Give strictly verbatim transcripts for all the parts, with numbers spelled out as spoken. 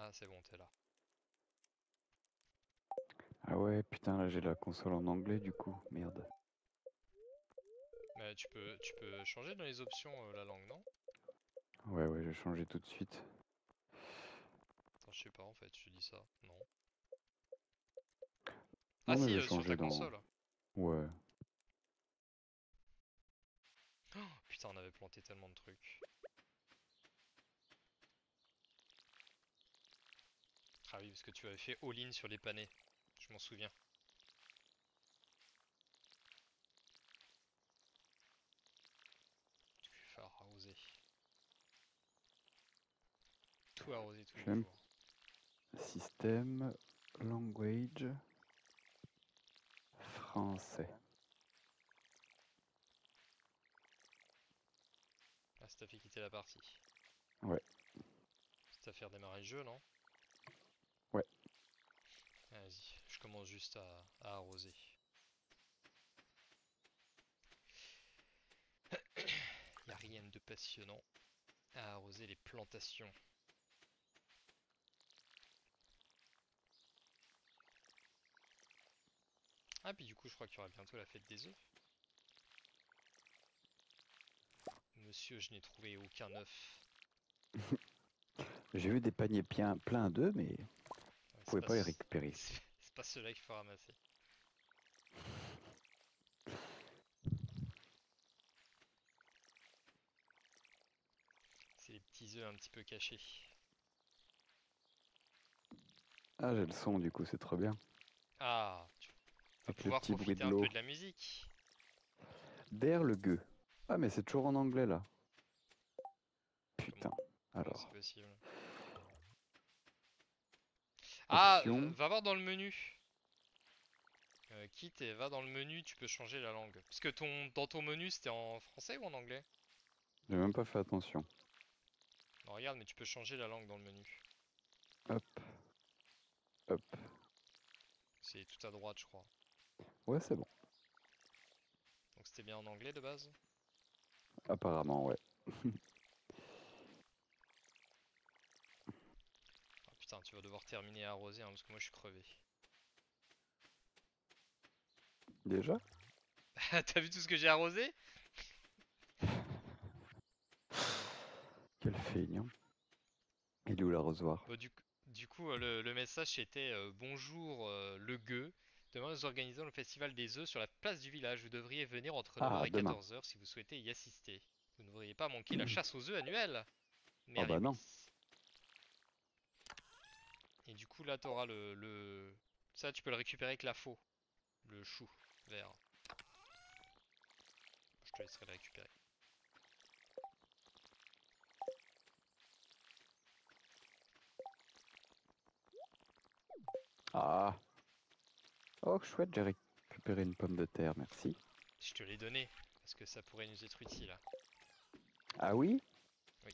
Ah, c'est bon, t'es là. Ah ouais, putain, là j'ai la console en anglais du coup, merde. Mais tu peux, tu peux changer dans les options euh, la langue, non? Ouais, ouais, j'ai changé tout de suite. Attends, je sais pas en fait, je te dis ça. Non. Ah Non, mais si, j'ai euh, sur ta changé dans. console. Ouais. Oh, putain, on avait planté tellement de trucs. Ah oui, parce que tu avais fait all-in sur les panais. Je m'en souviens. Tu vas falloir arroser. Tout arroser tous les J'aime jours. système, language, français. Ah, ça t'a fait quitter la partie. Ouais, Ça t'a fait redémarrer le jeu, non? ouais. Vas-y, je commence juste à, à arroser. Y a rien de passionnant à arroser les plantations. Ah, puis du coup, je crois qu'il y aura bientôt la fête des œufs. Monsieur, je n'ai trouvé aucun œuf. J'ai vu des paniers pleins, pleins d'œufs, mais Ouais, vous c'est pouvez pas, pas les récupérer. c'est pas ceux-là qu'il faut ramasser. C'est les petits œufs un petit peu cachés. Ah, j'ai le son du coup, c'est trop bien. Ah, tu vas Avec le pouvoir petit bruit profiter de un peu l'eau. de la musique. Der le gueux. Ah, mais c'est toujours en anglais là. Comment, Putain. comment c'est Alors, possible? Ah, euh, option. va voir dans le menu. Euh, quitte et va dans le menu, tu peux changer la langue. Parce que ton, dans ton menu, c'était en français ou en anglais? J'ai même pas fait attention. Non, regarde, mais tu peux changer la langue dans le menu. Hop, hop. C'est tout à droite, je crois. Ouais, c'est bon. Donc c'était bien en anglais de base? Apparemment, ouais. Ah putain, tu vas devoir terminer à arroser, hein, parce que moi je suis crevé. Déjà? T'as vu tout ce que j'ai arrosé? Quel feignant. Il est où l'arrosoir? Bon, du, coup- du coup, euh, le, le message c'était euh, bonjour euh, le gueux. Demain, nous organisons le festival des œufs sur la place du village. Vous devriez venir entre neuf heures Ah, et demain. quatorze heures si vous souhaitez y assister. Vous ne devriez pas manquer la chasse aux œufs annuelle. Oh Mary bah non. Whis. Et du coup, là, t'auras le, le. Ça, tu peux le récupérer avec la faux. Le chou vert. Je te laisserai le récupérer. Ah. Oh, chouette, j'ai récupéré une pomme de terre, merci. Je te l'ai donné, parce que ça pourrait nous être utile. Ah oui? Oui.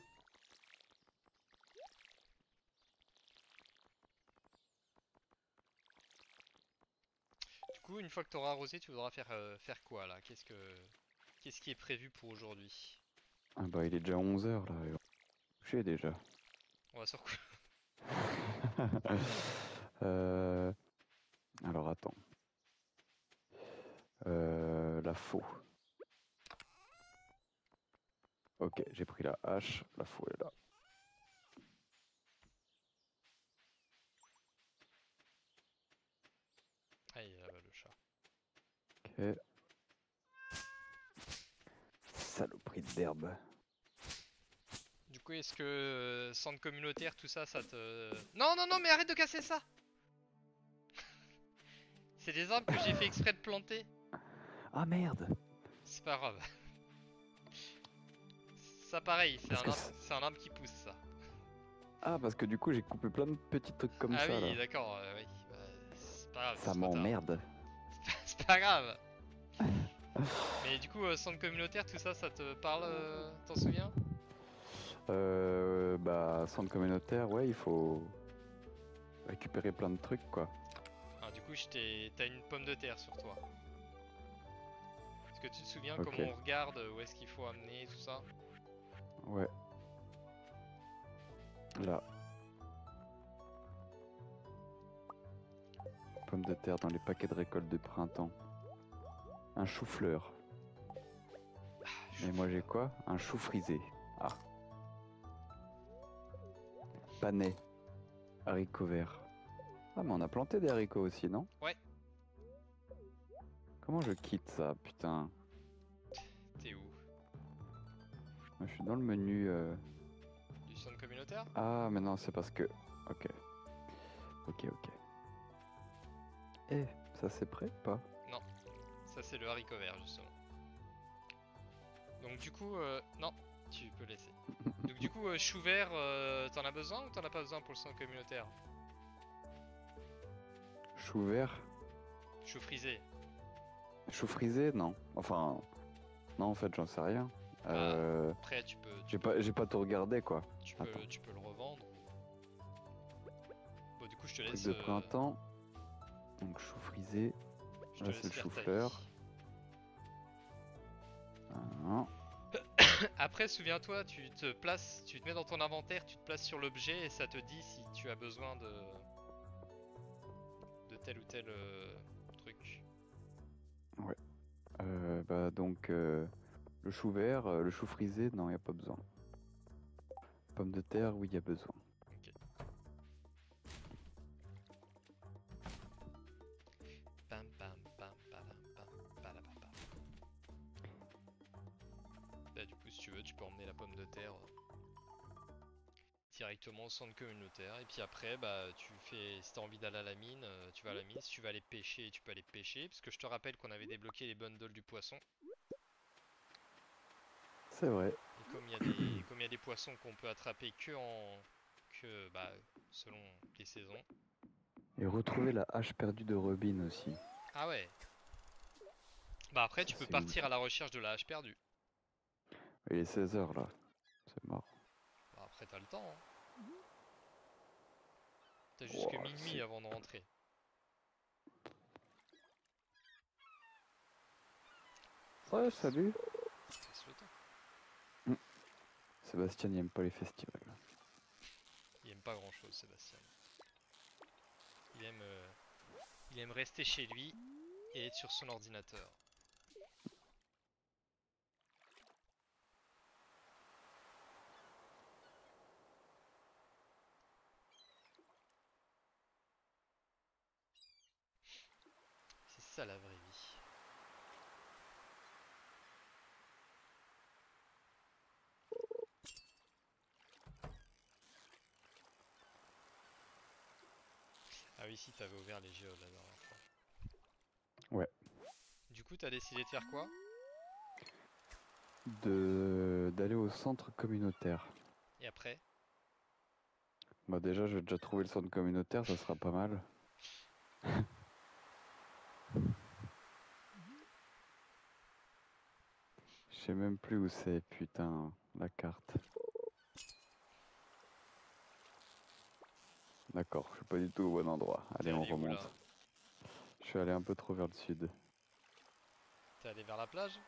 Du coup, une fois que tu auras arrosé, tu voudras faire, euh, faire quoi là? Qu'est-ce que qu'est-ce qui est prévu pour aujourd'hui? Ah bah il est déjà onze heures là. Je sais déjà. On va sur quoi? euh... Alors attends. Euh... La faux. Ok, j'ai pris la hache. La faux est là. Ah, il est là-bas le chat. Ok. Saloperie d'herbe. Du coup, est-ce que euh, centre communautaire, tout ça, ça te... Non, non, non, mais arrête de casser ça! C'est des arbres que j'ai fait exprès de planter. Ah merde! C'est pas grave. Ça pareil, c'est Parce un que arbre, c'est- c'est un arbre qui pousse ça. Ah, parce que du coup j'ai coupé plein de petits trucs comme Ah ça oui, là. d'accord, euh, oui. Bah, c'est pas grave, Ça c'est trop tard. m'emmerde. C'est pas, c'est pas grave. Mais du coup, euh, centre communautaire, tout ça, ça te parle, euh, t'en souviens? Euh... Bah centre communautaire, ouais, il faut récupérer plein de trucs quoi. Ah, du coup, je t'ai- t'as une pomme de terre sur toi. Est-ce que tu te souviens Ok. comment on regarde, euh, où est-ce qu'il faut amener, tout ça? Ouais. Là. pommes de terre dans les paquets de récolte de printemps. Un chou-fleur. Et moi j'ai quoi? Un chou frisé. Ah. Panais. Haricots verts. Ah mais on a planté des haricots aussi, non? Ouais. Comment je quitte ça, putain? T'es où? Moi je suis dans le menu... Euh... Du centre communautaire? Ah mais non, c'est parce que... Ok. Ok, ok. Eh, ça c'est prêt ou pas? Non. Ça c'est le haricot vert justement. Donc du coup, euh, non, tu peux laisser. Donc du coup, euh, chou vert, euh, t'en as besoin ou t'en as pas besoin pour le centre communautaire? Chou vert? Chou frisé. Chou frisé? Non. Enfin... Non en fait j'en sais rien. Bah, Euh... après tu peux, tu J'ai peux, pas, j'ai pas tout regardé quoi. tu peux, Attends. tu peux le revendre. Bon du coup je te Truc laisse, de euh, printemps. Donc chou frisé. je te Là laisse c'est le faire ta chou-fleur. vie. Ah, Après souviens-toi, tu te places, tu te mets dans ton inventaire, tu te places sur l'objet et ça te dit si tu as besoin de, de tel ou tel euh, truc. ouais. Euh, bah donc euh, le chou vert, euh, le chou frisé, non y a pas besoin. Pommes de terre, oui y a besoin. Ok. Pam pam pam pam pam pam pam pam. Là du coup si tu veux tu peux emmener la pomme de terre euh, directement au centre communautaire et puis après bah tu fais, si t'as envie d'aller à la mine, euh, tu vas à la mine, si tu veux aller pêcher tu peux aller pêcher parce que je te rappelle qu'on avait débloqué les bundles du poisson C'est vrai. et comme il y a des comme il y a des poissons qu'on peut attraper que en que bah selon les saisons. Et retrouver la hache perdue de Robin aussi. Ah ouais. Bah après Ça tu peux c'est où partir à ça? la recherche de la hache perdue. Il est seize heures là. C'est mort. Bah après t'as le temps hein. T'as jusque Wow, minuit c'est... avant de rentrer. Ça Ouais, laisse, salut. ça laisse le temps. Hmm. Sébastien n'aime pas les festivals. Il aime pas grand chose Sébastien. Il aime, euh, il aime rester chez lui et être sur son ordinateur. C'est ça la vraie vie. Ah oui si t'avais ouvert les géos la dernière fois. Ouais. Du coup t'as décidé de faire quoi? De... D'aller au centre communautaire. Et après? Bah déjà, je vais déjà trouver le centre communautaire, ça sera pas mal. Je sais même plus où c'est, putain, la carte. D'accord, je suis pas du tout au bon endroit. T'es Allez, on allé où remonte. là? Je suis allé un peu trop vers le sud. T'es allé vers la plage?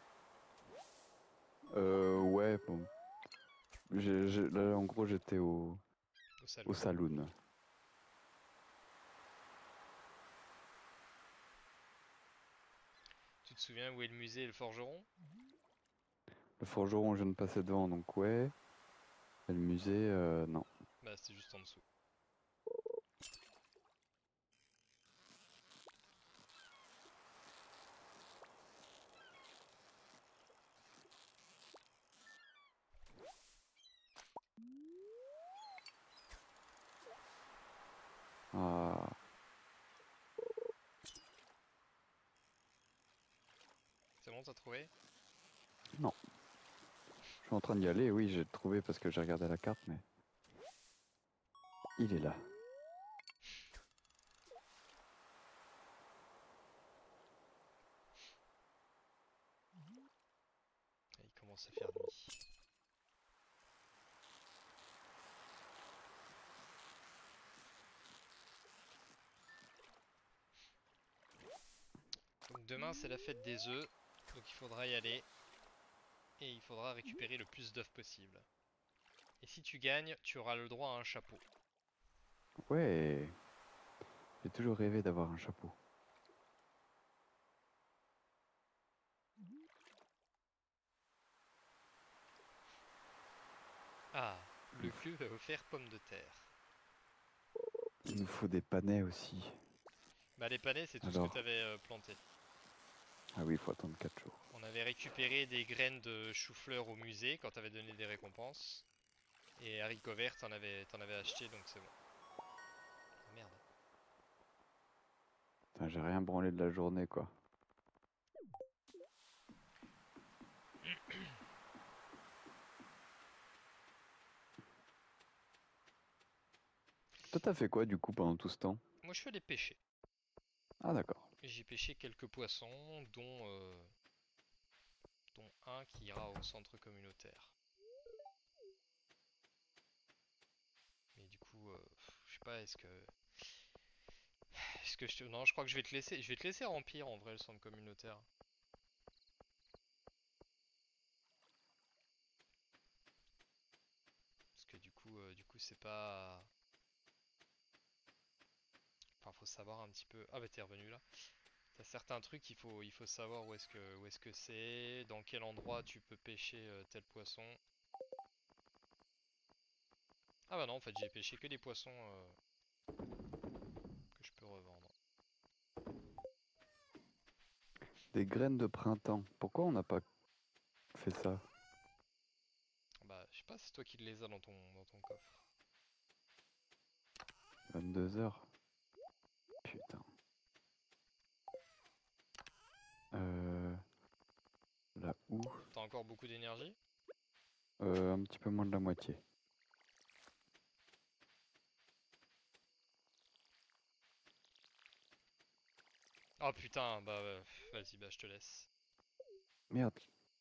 Euh, ouais, bon. J'ai- j'ai- là, en gros, j'étais au, Au au saloon. saloon. Tu te souviens où est le musée et le forgeron? Le forgeron, je viens de passer devant, donc ouais. Et le musée, euh, non. Bah c'était juste en dessous. Ah, C'est bon t'as trouvé? non. Je suis en train d'y aller, oui, j'ai trouvé parce que j'ai regardé la carte, mais... Il est là. Et il commence à faire nuit. Donc demain c'est la fête des œufs, donc il faudra y aller et il faudra récupérer le plus d'œufs possible. Et si tu gagnes, tu auras le droit à un chapeau. Ouais. J'ai toujours rêvé d'avoir un chapeau. Ah, le club a offert pommes de terre. Il nous faut des panais aussi. Bah les panais c'est tout ce que Alors, tu avais planté. ah oui, il faut attendre quatre jours. On avait récupéré des graines de chou-fleur au musée quand t'avais donné des récompenses. Et haricots verts t'en avais, t'en avais acheté donc c'est bon. Ah, merde. Putain, j'ai rien branlé de la journée quoi. Toi t'as fait quoi du coup pendant tout ce temps? Moi je suis allé pêcher. Ah d'accord. J'ai pêché quelques poissons dont, euh, dont un qui ira au centre communautaire. Mais du coup, euh, je sais pas, est-ce que... Est-ce que je te... Non, je crois que je vais te laisser. Je vais te laisser remplir en vrai le centre communautaire. Parce que du coup, euh, du coup c'est pas... Enfin, faut savoir un petit peu... Ah bah t'es revenu là. T'as certains trucs, il faut, il faut savoir où est-ce que, où est-ce que c'est, dans quel endroit tu peux pêcher euh, tel poisson. Ah bah non, en fait j'ai pêché que des poissons euh, que je peux revendre. Des graines de printemps. Pourquoi on n'a pas fait ça? Bah je sais pas, c'est toi qui les as dans ton, dans ton coffre. vingt-deux heures. Putain. Euh... Là où? T'as encore beaucoup d'énergie? Euh, un petit peu moins de la moitié. Oh putain, bah euh, vas-y, bah je te laisse. Merde.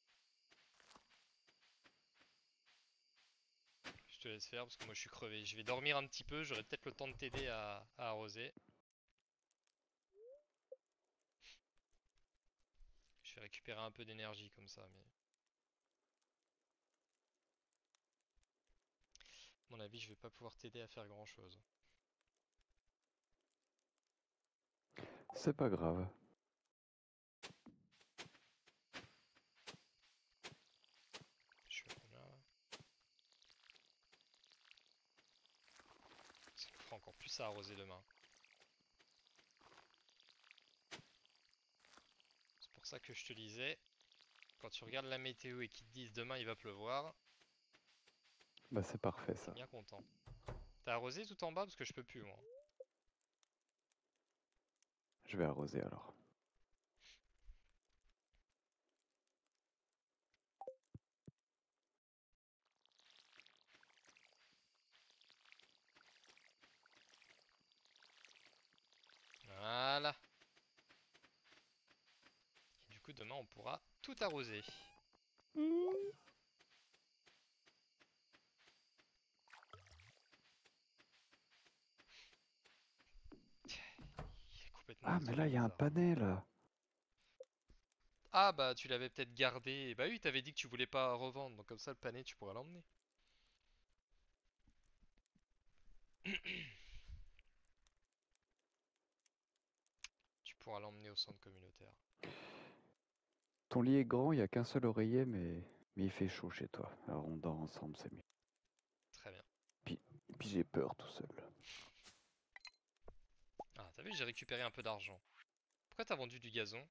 Je te laisse faire parce que moi je suis crevé. Je vais dormir un petit peu, j'aurai peut-être le temps de t'aider à, à arroser. Je vais récupérer un peu d'énergie comme ça, mais... À mon avis, je vais pas pouvoir t'aider à faire grand chose. C'est pas grave. Je suis à combien là? Ça nous fera encore plus à arroser demain. C'est pour ça que je te disais, quand tu regardes la météo et qu'ils te disent demain il va pleuvoir, Bah c'est parfait t'es ça. bien content. T'as arrosé tout en bas parce que je peux plus moi. Je vais arroser alors. Voilà. Et du coup demain on pourra tout arroser. Il est complètement Ah mais là isolé il y a un bizarre. panel là. Ah bah tu l'avais peut-être gardé. Bah oui, t'avais dit que tu voulais pas revendre, donc comme ça le panier tu pourras l'emmener. Tu pourras l'emmener au centre communautaire. Ton lit est grand, il n'y a qu'un seul oreiller, mais... mais il fait chaud chez toi. Alors on dort ensemble, c'est mieux. Très bien. Puis, puis j'ai peur tout seul. Ah t'as vu, j'ai récupéré un peu d'argent. Pourquoi t'as vendu du gazon?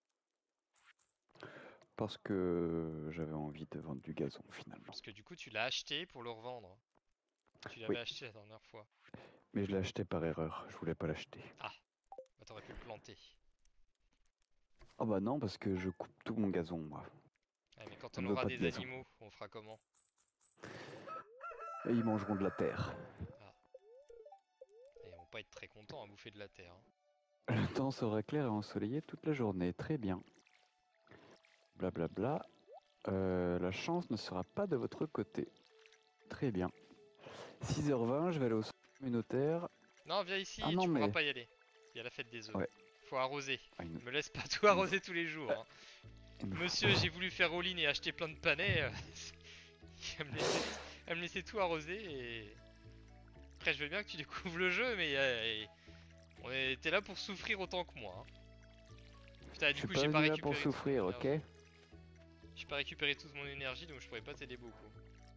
Parce que j'avais envie de vendre du gazon finalement. Parce que du coup tu l'as acheté pour le revendre. Tu l'avais Oui, acheté la dernière fois. mais je l'ai acheté par erreur, je voulais pas l'acheter. Ah, bah t'aurais pu le planter. Oh bah non, parce que je coupe tout mon gazon, moi. Ouais, mais quand On on ne veut aura pas de des gazon. animaux, on fera comment? Et ils mangeront de la terre. Ah, et ils vont pas être très contents à bouffer de la terre. Hein. Le temps sera clair et ensoleillé toute la journée, très bien. Blablabla. Euh, la chance ne sera pas de votre côté. Très bien. six heures vingt, je vais aller au centre communautaire. Non, viens ici, Ah non, tu pourras mais... pas y aller. Il y a la fête des œufs. Ouais. Faut arroser. Ah, il nous- Me laisse pas tout il nous arroser faut- tous les jours. Hein. il nous faut- Monsieur, j'ai voulu faire all-in et acheter plein de panais. euh, elle, me laissait, elle me laissait tout arroser et... Après, je veux bien que tu découvres le jeu, mais... euh, On était là pour souffrir autant que moi. Hein. Putain, Je du suis coup pas j'ai pas venu là pour récupéré toute mon souffrir, ok? énergie. J'ai pas récupéré toute mon énergie donc je pourrais pas t'aider beaucoup.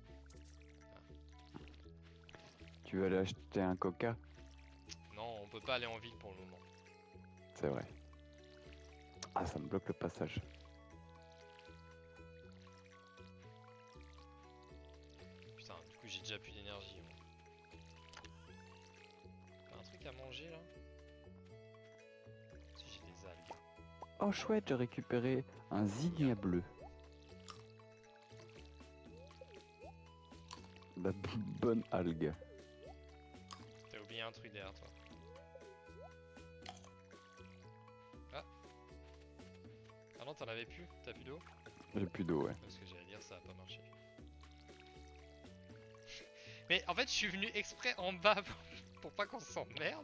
Tu veux aller acheter un coca? Non, on peut pas aller en ville pour le moment. C'est vrai. Ah, ça me bloque le passage. Putain, du coup j'ai déjà plus d'énergie. T'as un truc à manger là? Si j'ai des algues. Oh chouette, j'ai récupéré un zinnia bleu. La b- bonne algue. T'as oublié un truc derrière toi. Ah. Ah non, t'en avais plus? T'as plus d'eau? J'ai plus d'eau, ouais. Parce que j'allais dire ça a pas marché. Mais en fait je suis venu exprès en bas pour pas qu'on s'emmerde.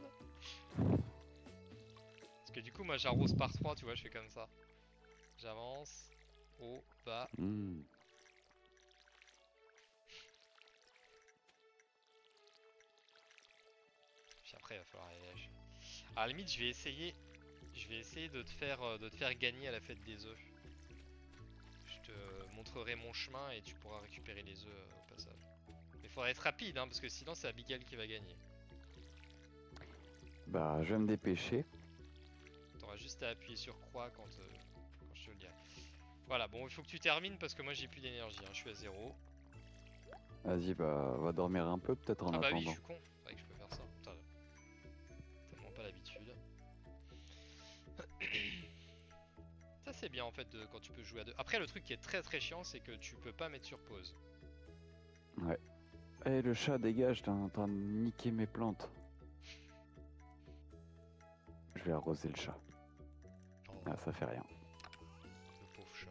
Parce que du coup moi j'arrose par trois, tu vois, je fais comme ça. J'avance, haut, bas. Mmh. Puis après il va falloir aller lâcher. À la limite je vais essayer. Je vais essayer de te faire euh, de te faire gagner à la fête des œufs. Je te montrerai mon chemin et tu pourras récupérer les œufs euh, au passage. Mais il faudra être rapide hein, parce que sinon c'est Abigail qui va gagner. Bah, je vais me dépêcher. T'auras juste à appuyer sur croix quand, euh, quand je te le dirai. Voilà, bon il faut que tu termines parce que moi j'ai plus d'énergie, hein, je suis à zéro. Vas-y, bah, va dormir un peu peut-être en Ah bah oui, je attendant. suis con, c'est vrai que je peux faire ça. Putain, tellement pas l'habitude. Ça c'est bien en fait de, quand tu peux jouer à deux. Après le truc qui est très très chiant c'est que tu peux pas mettre sur pause. Ouais. Eh, le chat, dégage, t'es en train de niquer mes plantes. Je vais arroser le chat. Oh, Ah, ça fait rien. le pauvre chat.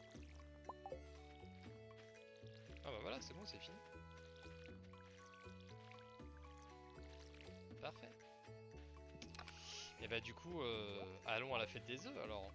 Ah bah voilà, c'est bon, c'est fini. Parfait. Et bah du coup, euh, allons à la fête des œufs alors.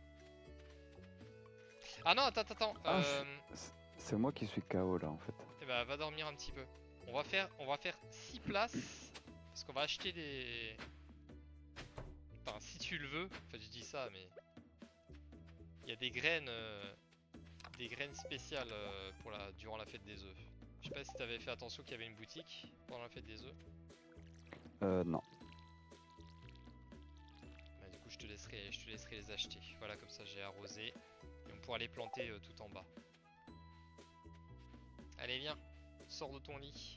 Ah non, attends, attends, attends. Ah, Euh, je- c'est- c'est moi qui suis K O là en fait. et bah va dormir un petit peu. On va faire, on va faire six places parce qu'on va acheter des. Enfin, si tu le veux. Enfin, je dis ça, mais il y a des graines, euh, des graines spéciales euh, pour la, durant la fête des œufs. Je sais pas si t'avais fait attention qu'il y avait une boutique pendant la fête des œufs. Euh, non. Bah, du coup, je te laisserai, je te laisserai les acheter. Voilà, comme ça, j'ai arrosé et on pourra les planter euh, tout en bas. Allez, viens, sors de ton lit.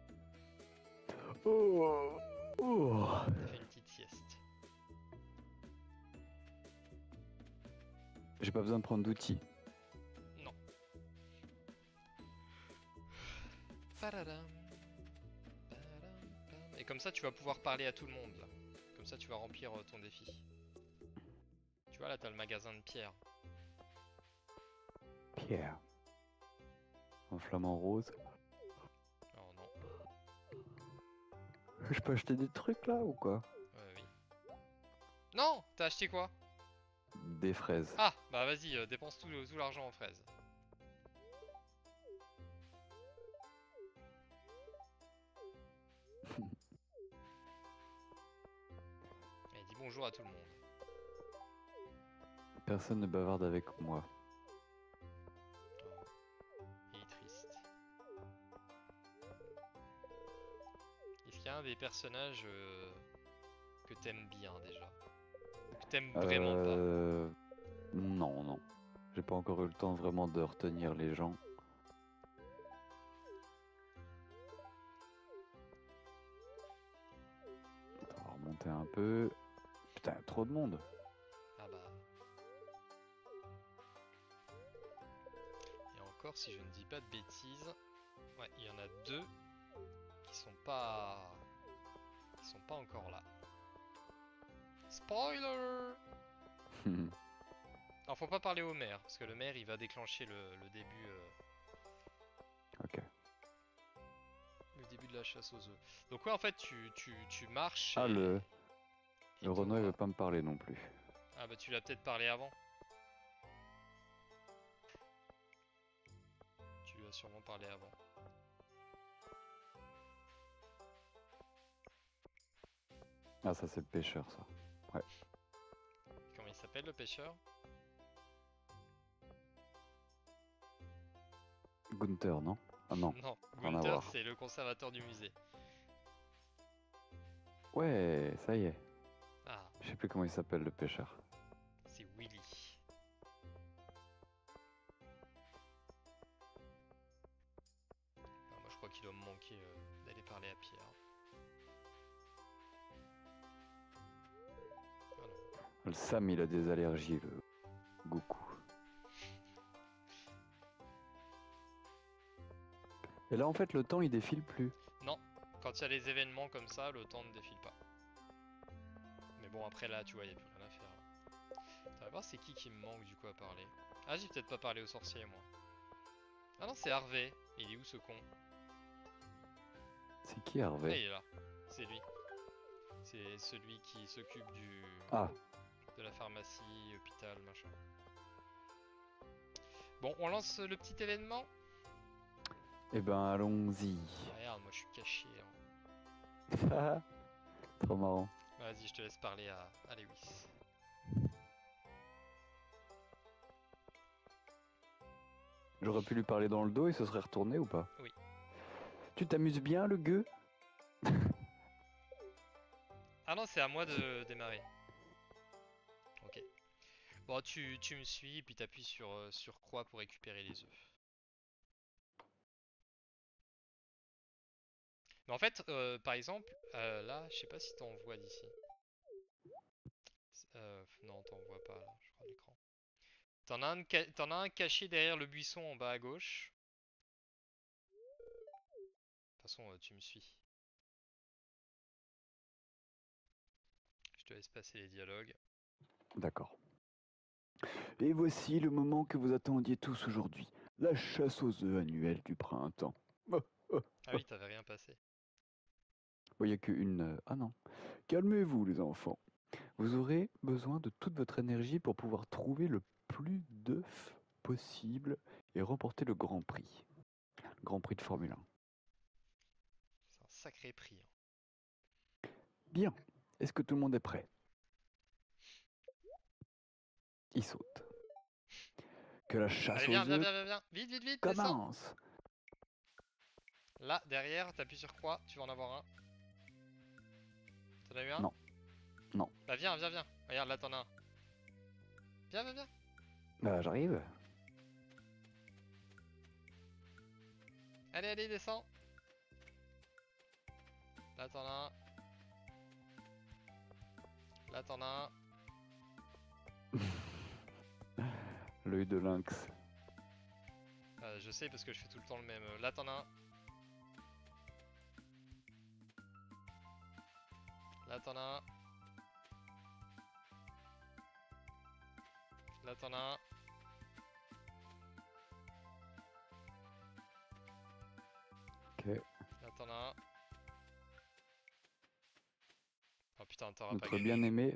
Oh, oh. T'as fait une petite sieste. J'ai pas besoin de prendre d'outils. Non. Paradam. Paradam, pam. Et comme ça, tu vas pouvoir parler à tout le monde. Là. Comme ça, tu vas remplir euh, ton défi. Tu vois, là, t'as le magasin de pierre. Pierre. En flamant rose. Oh non. Je peux acheter des trucs là ou quoi? Ouais, oui. Non, t'as acheté quoi? Des fraises. Ah, bah vas-y, euh, dépense tout, tout l'argent en fraises. Et dis bonjour à tout le monde. Personne ne bavarde avec moi. Oh, il est triste. Est-ce qu'il y a un des personnages euh, que t'aimes bien déjà? Que t'aimes vraiment pas? Euh... Non, non. J'ai pas encore eu le temps vraiment de retenir les gens. On va remonter un peu. Putain, y a trop de monde. Ah bah. Et encore, si je ne dis pas de bêtises, ouais, il y en a deux qui sont pas, qui sont pas encore là. Spoiler! Alors faut pas parler au maire, parce que le maire il va déclencher le, le début euh, Ok. le début de la chasse aux œufs. Donc ouais en fait tu, tu, tu marches Ah, et, le, et le Renault il t'auras- veut pas me parler non plus. Ah bah tu l'as peut-être parlé avant. Tu lui as sûrement parlé avant. Ah, ça c'est le pêcheur, ça. Ouais. Comment il s'appelle le pêcheur? Gunther, non? Ah non, Non, rien à Gunther voir. c'est le conservateur du musée. Ouais, ça y est. Ah, Je sais plus comment il s'appelle le pêcheur. c'est Willy. Ah, moi je crois qu'il doit me manquer euh, d'aller parler à Pierre. Ah non. Le Sam, il a des allergies, le Goku. Et là, en fait, le temps, il défile plus. Non, quand il y a les événements comme ça, le temps ne défile pas. Mais bon, après là, tu vois, il n'y a plus rien à faire. Là. On va voir c'est qui qui me manque du coup à parler. Ah, j'ai peut-être pas parlé au sorcier, moi. Ah non, c'est Harvey. Il est où ce con? C'est qui Ah, Harvey? il est là. C'est lui. C'est celui qui s'occupe du... Ah, de la pharmacie, hôpital, machin. Bon, on lance le petit événement? eh ben allons-y. Ah, regarde, moi je suis caché. Hein. Trop marrant. Vas-y, je te laisse parler à, à Lewis. J'aurais pu lui parler dans le dos, il se serait retourné ou pas? Oui. Tu t'amuses bien, le gueux? Ah non, c'est à moi de démarrer. Ok. Bon, tu, tu me suis, puis t'appuies sur, euh, sur croix pour récupérer les œufs. Mais en fait, euh, par exemple, euh, là, je sais pas si t'en vois d'ici. Euh, non, t'en vois pas là, je crois, à l'écran. T'en as, un ca- t'en as un caché derrière le buisson en bas à gauche. De toute façon, euh, tu me suis. Je te laisse passer les dialogues. D'accord. Et voici le moment que vous attendiez tous aujourd'hui. La chasse aux œufs annuelle du printemps. Ah oui, t'avais rien passé. Il n'y a qu'une... euh, Ah non. Calmez-vous, les enfants. Vous aurez besoin de toute votre énergie pour pouvoir trouver le plus d'œufs possible et remporter le Grand Prix. Le Grand Prix de Formule un. C'est un sacré prix. Hein. Bien. Est-ce que tout le monde est prêt? Il saute. Que la chasse Allez, viens, aux viens, œufs viens, viens, viens. Vite, vite, vite, descends. commence. Là, derrière, t'appuies sur croix, tu vas en avoir un. T'en as eu un? Non. Non. Bah viens, viens, viens. Regarde, là t'en as un. Viens, viens, viens. Bah, j'arrive. Allez, allez, descends. Là t'en as un. Là t'en as un. L'œil de lynx. Euh, je sais parce que je fais tout le temps le même. Là t'en as un. Là t'en as un. Là t'en as un. Ok. Là t'en as un. Oh putain, t'auras pas Notre gagné. bien-aimé.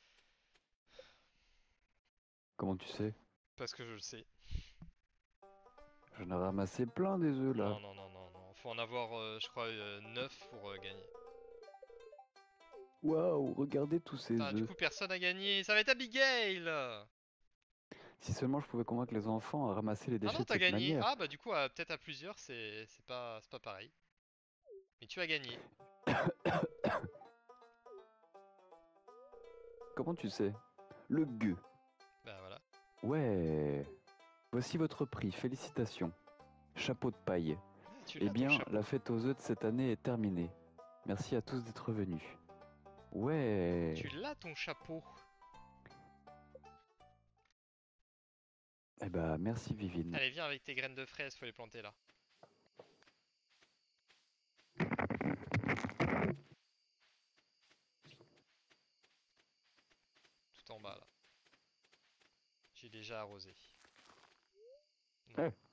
Comment tu sais? Parce que je le sais. J'en ai ramassé plein des œufs là. Non, non, non, non, non. Faut en avoir, euh, je crois, euh, neuf pour euh, gagner. Waouh, regardez tous ces Putain, du œufs. coup, personne a gagné. Ça va être Abigail. Si seulement je pouvais convaincre les enfants à ramasser les Ah déchets non, de t'as cette gagné. manière. Ah bah du coup, euh, peut-être à plusieurs, c'est c'est pas, c'est pas pareil. Mais tu as gagné. Comment tu sais? Le gueux. Bah voilà. Ouais. Voici votre prix, félicitations. Chapeau de paille. Ah, tu Eh l'as ton bien, chapeau. la fête aux œufs de cette année est terminée. Merci à tous d'être venus. Ouais. Tu l'as ton chapeau. Eh bah, merci Vivine. Allez, viens avec tes graines de fraises, faut les planter là. Tout en bas là. J'ai déjà arrosé. Non. Eh.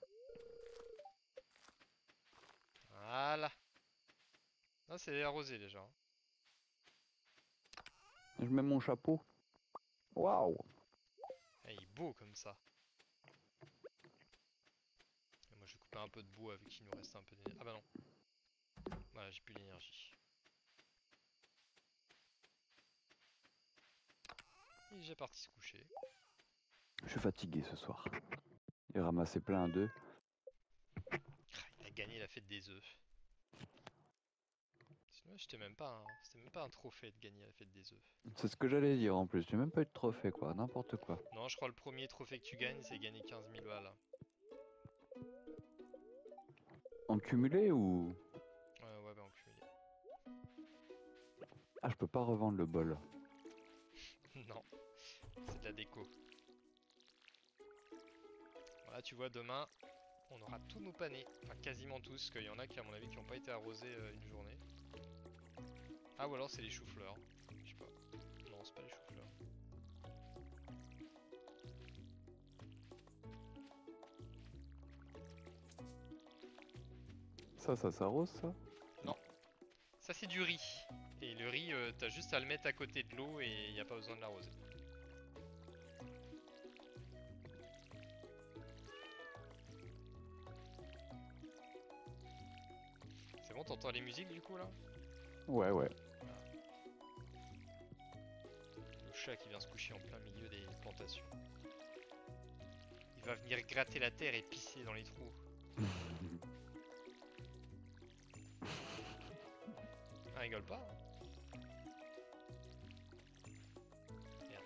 Voilà. Non, c'est arrosé déjà. Hein. Je mets mon chapeau. Waouh. Eh, il est beau comme ça. Et moi, je vais couper un peu de bois avec qui nous reste un peu d'énergie. Ah bah non. Voilà, j'ai plus d'énergie. Il est déjà parti se coucher. Je suis fatigué ce soir. Il ramassé plein d'œufs. Il a gagné la fête des œufs. Sinon, j'étais même pas un... C'était même pas un trophée de gagner la fête des œufs. C'est ce que j'allais dire en plus. J'ai même pas eu de trophée quoi, n'importe quoi. Non, je crois le premier trophée que tu gagnes, c'est gagner quinze mille balles. En cumulé ou... Euh, ouais, bah en cumulé. Ah, je peux pas revendre le bol. Non, c'est de la déco. Voilà, tu vois, demain, on aura tous nos panais. Enfin, quasiment tous, parce qu'il y en a qui, à mon avis, qui n'ont pas été arrosés euh, une journée. Ah, ou alors c'est les choux-fleurs. Je sais pas. Non, c'est pas les choux-fleurs. Ça, ça s'arrose ça? Non. Ça, c'est du riz. Et le riz, euh, t'as juste à le mettre à côté de l'eau et il n'y a pas besoin de l'arroser. C'est bon, t'entends les musiques du coup là? Ouais, ouais. Le chat qui vient se coucher en plein milieu des plantations. Il va venir gratter la terre et pisser dans les trous. Ah, rigole pas. Merde.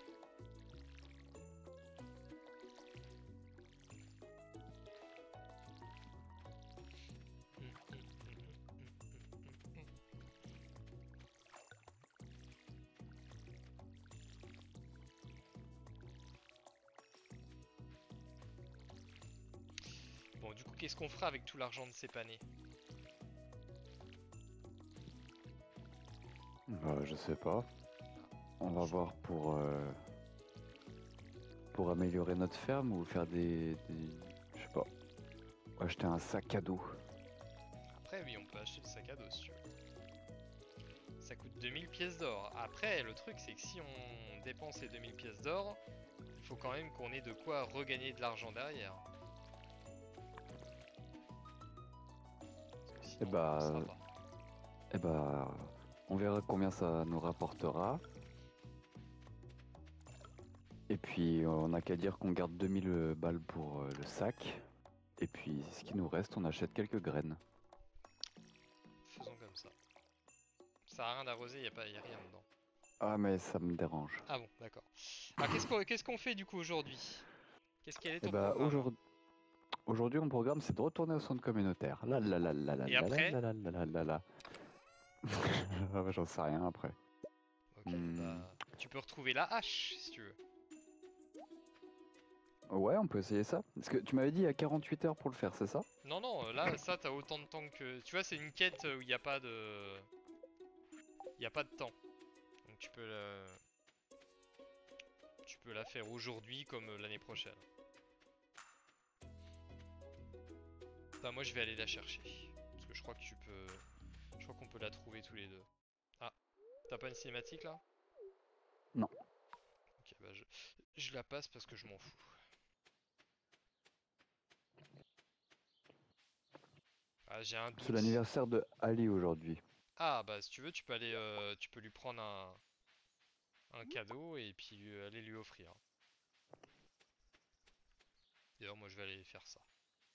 Bon, du coup, qu'est-ce qu'on fera avec tout l'argent de ces panés? Bah, je sais pas. On va voir pour euh, pour améliorer notre ferme ou faire des, des... je sais pas. Acheter un sac à dos. Après, oui, on peut acheter le sac à dos si tu veux. Ça coûte deux mille pièces d'or. Après, le truc, c'est que si on dépense les deux mille pièces d'or, il faut quand même qu'on ait de quoi regagner de l'argent derrière. Parce que sinon, Eh bah, on sera pas. Eh bah, on verra combien ça nous rapportera. Et puis, on n'a qu'à dire qu'on garde deux mille balles pour euh, le sac. Et puis, ce qui nous reste, on achète quelques graines. Faisons comme ça. Ça sert à rien d'arroser, il n'y a, pas- y a rien dedans. Ah, mais ça me dérange. Ah bon, d'accord. Alors, qu'est-ce qu'on qu'est-ce qu'on fait du coup aujourd'hui? Qu'est-ce Quel est Eh ton bah, programme? aujourd'hui, aujourd'hui, mon programme, c'est de retourner au centre communautaire. Là, là, là, là, là, Et là, après? là, là, là, là, là, là. Ah bah, j'en sais rien après. Ok, Hmm. bah... Tu peux retrouver la hache, si tu veux. Ouais, on peut essayer ça. Parce que tu m'avais dit il y a quarante-huit heures pour le faire, c'est ça? Non, non, euh, là, ça, t'as autant de temps que... Tu vois, c'est une quête où il n'y a pas de... Il n'y a pas de temps. Donc tu peux la... Tu peux la faire aujourd'hui comme euh, l'année prochaine. Enfin, moi, je vais aller la chercher. Parce que je crois que tu peux... Je crois qu'on peut la trouver tous les deux. Ah, t'as pas une cinématique, là? Non. Ok, bah je... Je la passe parce que je m'en fous. Ah, j'ai un C'est doute. l'anniversaire de Ali aujourd'hui. Ah, bah si tu veux, tu peux aller... euh, Tu peux lui prendre un... un cadeau et puis euh, aller lui offrir. D'ailleurs, moi, je vais aller faire ça.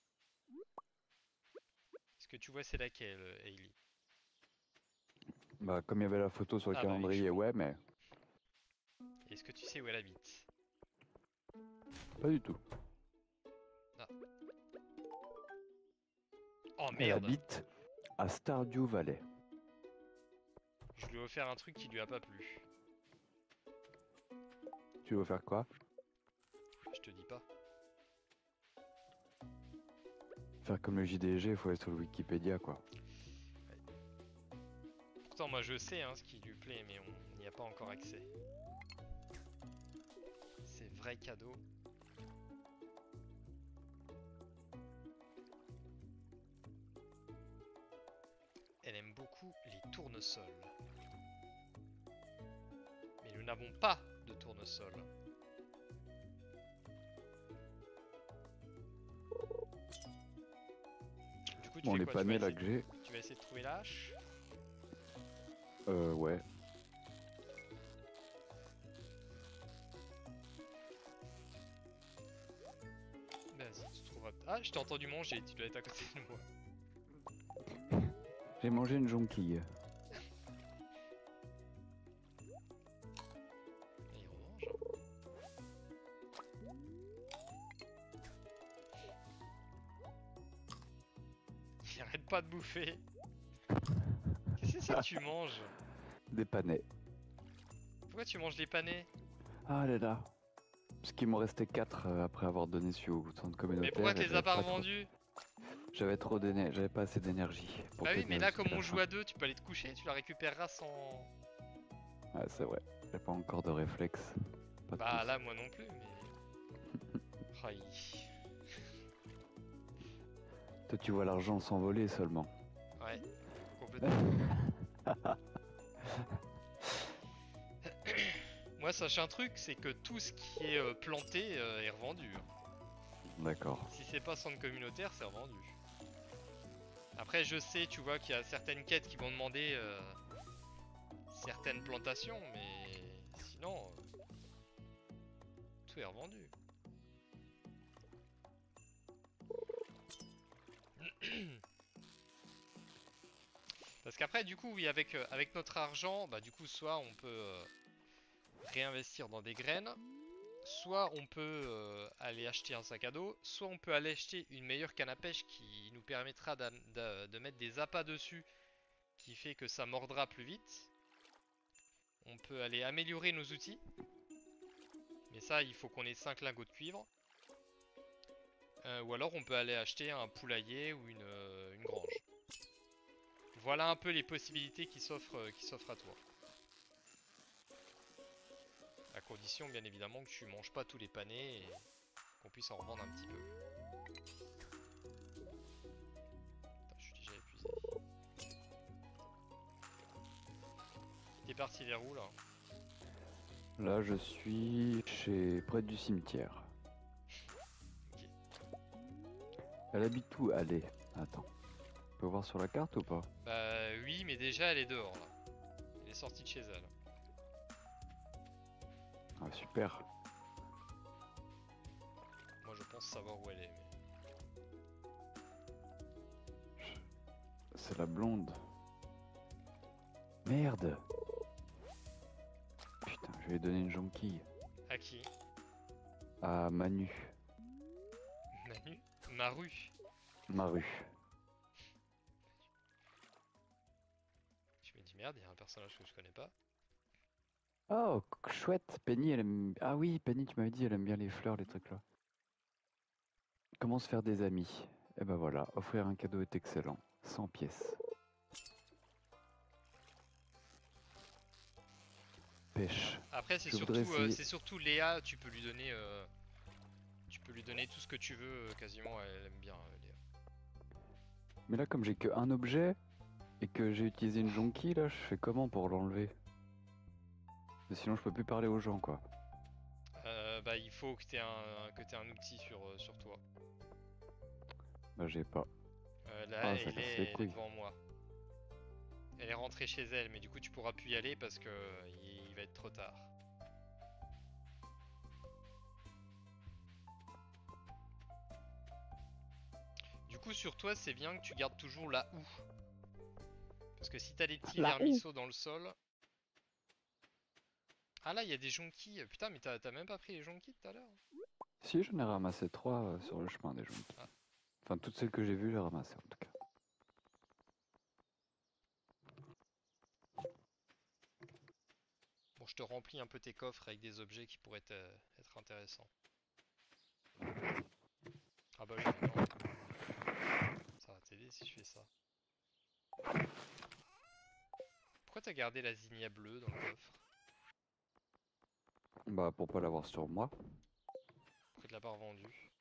Est-ce que tu vois c'est laquelle, euh, Hailey? Bah, comme il y avait la photo sur le Ah bah avec calendrier, Chouin. ouais, mais Est-ce que tu sais où elle habite? pas du tout. Ah. Oh Elle merde! habite à Stardew Valley. Je lui ai offert un truc qui lui a pas plu. Tu veux faire quoi? Je te dis pas. Faire comme le J D G, il faut être sur le Wikipédia, quoi. Pourtant moi je sais hein, ce qui lui plaît mais on n'y a pas encore accès. C'est vrai cadeau. Elle aime beaucoup les tournesols. Mais nous n'avons pas de tournesol. Du coup tu Bon, fais les quoi? Tu vas, panels là essayer... que j'ai. tu vas essayer de trouver la hache? Euh, ouais. Ah, je t'ai entendu manger, tu dois être à côté de moi. J'ai mangé une jonquille. Et il remange. Hein. Il arrête pas de bouffer. Qu'est-ce que c'est que tu manges? Des panais. Pourquoi tu manges des panais? Ah là là. Parce qu'il m'en restait quatre après avoir donné sur au centre communautaire. Mais pourquoi tu et les as j'avais pas pas trop- revendus? J'avais trop d'énergie, j'avais pas assez d'énergie pour Bah oui, mais tenir là, une comme super on joue fin. à deux, tu peux aller te coucher, tu la récupéreras sans. Ah, c'est vrai. J'ai pas encore de réflexe. Pas Bah tous. là, moi non plus, mais. Aïe. Toi, tu vois l'argent s'envoler seulement. Ouais, complètement. Moi, sache un truc, c'est que tout ce qui est euh, planté euh, est revendu. D'accord. Si c'est pas centre communautaire, c'est revendu. Après, je sais, tu vois, qu'il y a certaines quêtes qui vont demander euh, certaines plantations, mais sinon, euh, tout est revendu. Parce qu'après, du coup, oui, avec, euh, avec notre argent, bah du coup, soit on peut euh, réinvestir dans des graines, soit on peut euh, aller acheter un sac à dos, soit on peut aller acheter une meilleure canne à pêche qui nous permettra d'a- d'a- de mettre des appâts dessus, qui fait que ça mordra plus vite. On peut aller améliorer nos outils, mais ça, il faut qu'on ait cinq lingots de cuivre. Euh, ou alors on peut aller acheter un poulailler ou une, euh, une grange. Voilà un peu les possibilités qui s'offrent euh, qui s'offrent à toi. À condition bien évidemment que tu manges pas tous les panais et qu'on puisse en revendre un petit peu. Putain, je suis déjà épuisé. T'es parti vers où là? Là, je suis chez près du cimetière. Ok. Elle habite où? Allez, attends. On peut voir sur la carte ou pas? Bah oui, mais déjà elle est dehors là. Elle est sortie de chez elle. Ah, super. Moi je pense savoir où elle est. Mais... C'est la blonde. Merde. Putain, je vais lui donner une jonquille. À qui? À Manu. Manu? Maru. Maru. Je me dis merde, il y a un personnage que je connais pas. Oh, c- chouette. Penny, elle aime... Ah oui, Penny, tu m'avais dit, elle aime bien les fleurs, les trucs là. Comment se faire des amis? Eh ben voilà, offrir un cadeau est excellent. cent pièces. Pêche. Après c'est Je voudrais surtout, euh, essayer... c'est surtout Léa, tu peux lui donner, euh, tu peux lui donner tout ce que tu veux, euh, quasiment. Elle aime bien euh, Léa. Mais là, comme j'ai que un objet et que j'ai utilisé une jonquille, là, je fais comment pour l'enlever? Parce que sinon, je peux plus parler aux gens, quoi. Euh, bah il faut que tu aies un, que t'aies un outil sur, euh, sur toi. Bah, j'ai pas. Euh, là Ah, ça elle casse est, les elle est couilles. devant moi. Elle est rentrée chez elle, mais du coup tu pourras plus y aller parce que euh, il, il va être trop tard. Du coup sur toi c'est bien que tu gardes toujours la houe. Parce que si t'as des petits La houe. vermisseaux dans le sol... Ah là il y a des jonquilles, putain mais t'as t'as même pas pris les jonquilles tout à l'heure. Si, j'en ai ramassé trois euh, sur le chemin, des jonquilles. Ah. Enfin, toutes celles que j'ai vues, j'ai ramassé, en tout cas. Bon je te remplis un peu tes coffres avec des objets qui pourraient te- être intéressants. Ah bah oui mais non. Ça va t'aider si je fais ça. Pourquoi t'as gardé la zinnia bleue dans le coffre? Bah, pour pas l'avoir sur moi. Pourquoi tu l'as pas revendue?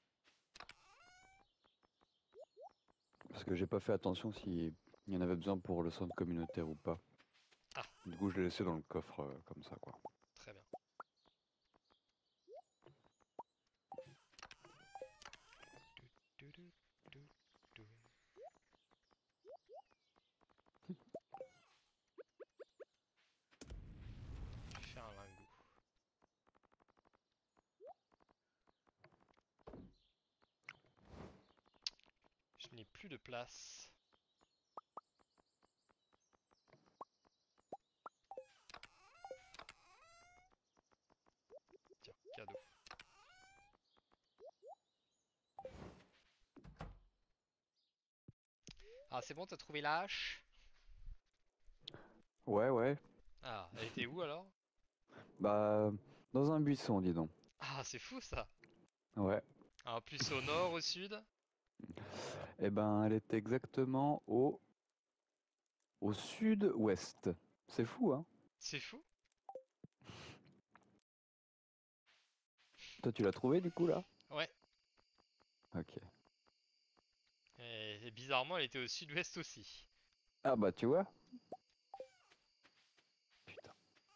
Parce que j'ai pas fait attention s'il y en avait besoin pour le centre communautaire ou pas. Ah, Du coup, je l'ai laissé dans le coffre euh, comme ça, quoi. très bien. Du, du, du, du, du. Je vais faire un lingot. n'ai plus de place. Tiens, cadeau. Ah, c'est bon, t'as trouvé la hache? Ouais, ouais. Ah, elle était où alors? Bah, dans un buisson, dis donc. Ah, c'est fou ça. Ouais. Ah, plus au nord, au sud? Eh ben, elle est exactement au, au sud-ouest. C'est fou, hein? C'est fou. Toi, tu l'as trouvé du coup là? Ouais. Ok. Et, et bizarrement, elle était au sud-ouest aussi. Ah bah, tu vois? Putain.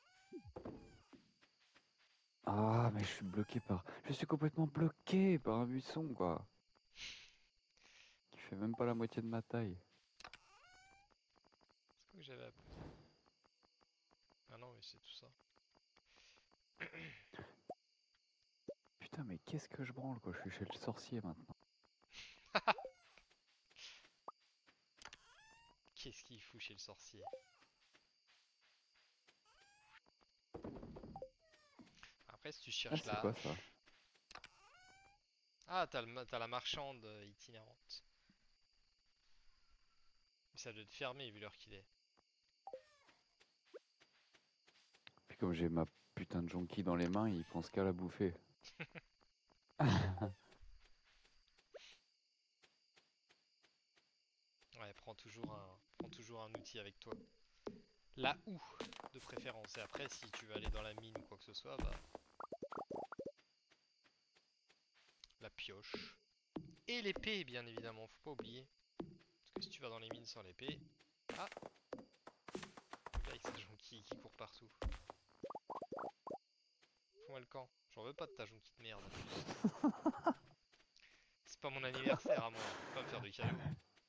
Ah, mais je suis bloqué par. Je suis complètement bloqué par un buisson, quoi. Qui fait même pas la moitié de ma taille. C'est quoi que j'avais appris? Ah non, mais c'est tout ça. Putain, mais qu'est-ce que je branle, quoi? Je suis chez le sorcier maintenant. Qu'est-ce qu'il fout chez le sorcier? Après, si tu Ah, cherches c'est la quoi ça? hache. Ah, t'as le ma- t'as la marchande euh, itinérante. Mais ça doit être fermé vu l'heure qu'il est. Puis comme j'ai ma putain de jonquille dans les mains, il pense qu'à la bouffer. Ouais, prends toujours un, prends toujours un outil avec toi. La houe, de préférence. Et après, si tu veux aller dans la mine ou quoi que ce soit, bah... La pioche. Et l'épée, bien évidemment, faut pas oublier. Parce que si tu vas dans les mines sans l'épée... Ah, le gars avec sa jonquille qui court partout. Fous-moi le camp. J'en veux pas de ta jonquille de merde en plus. C'est pas mon anniversaire à moi, faut pas me faire de cadeaux.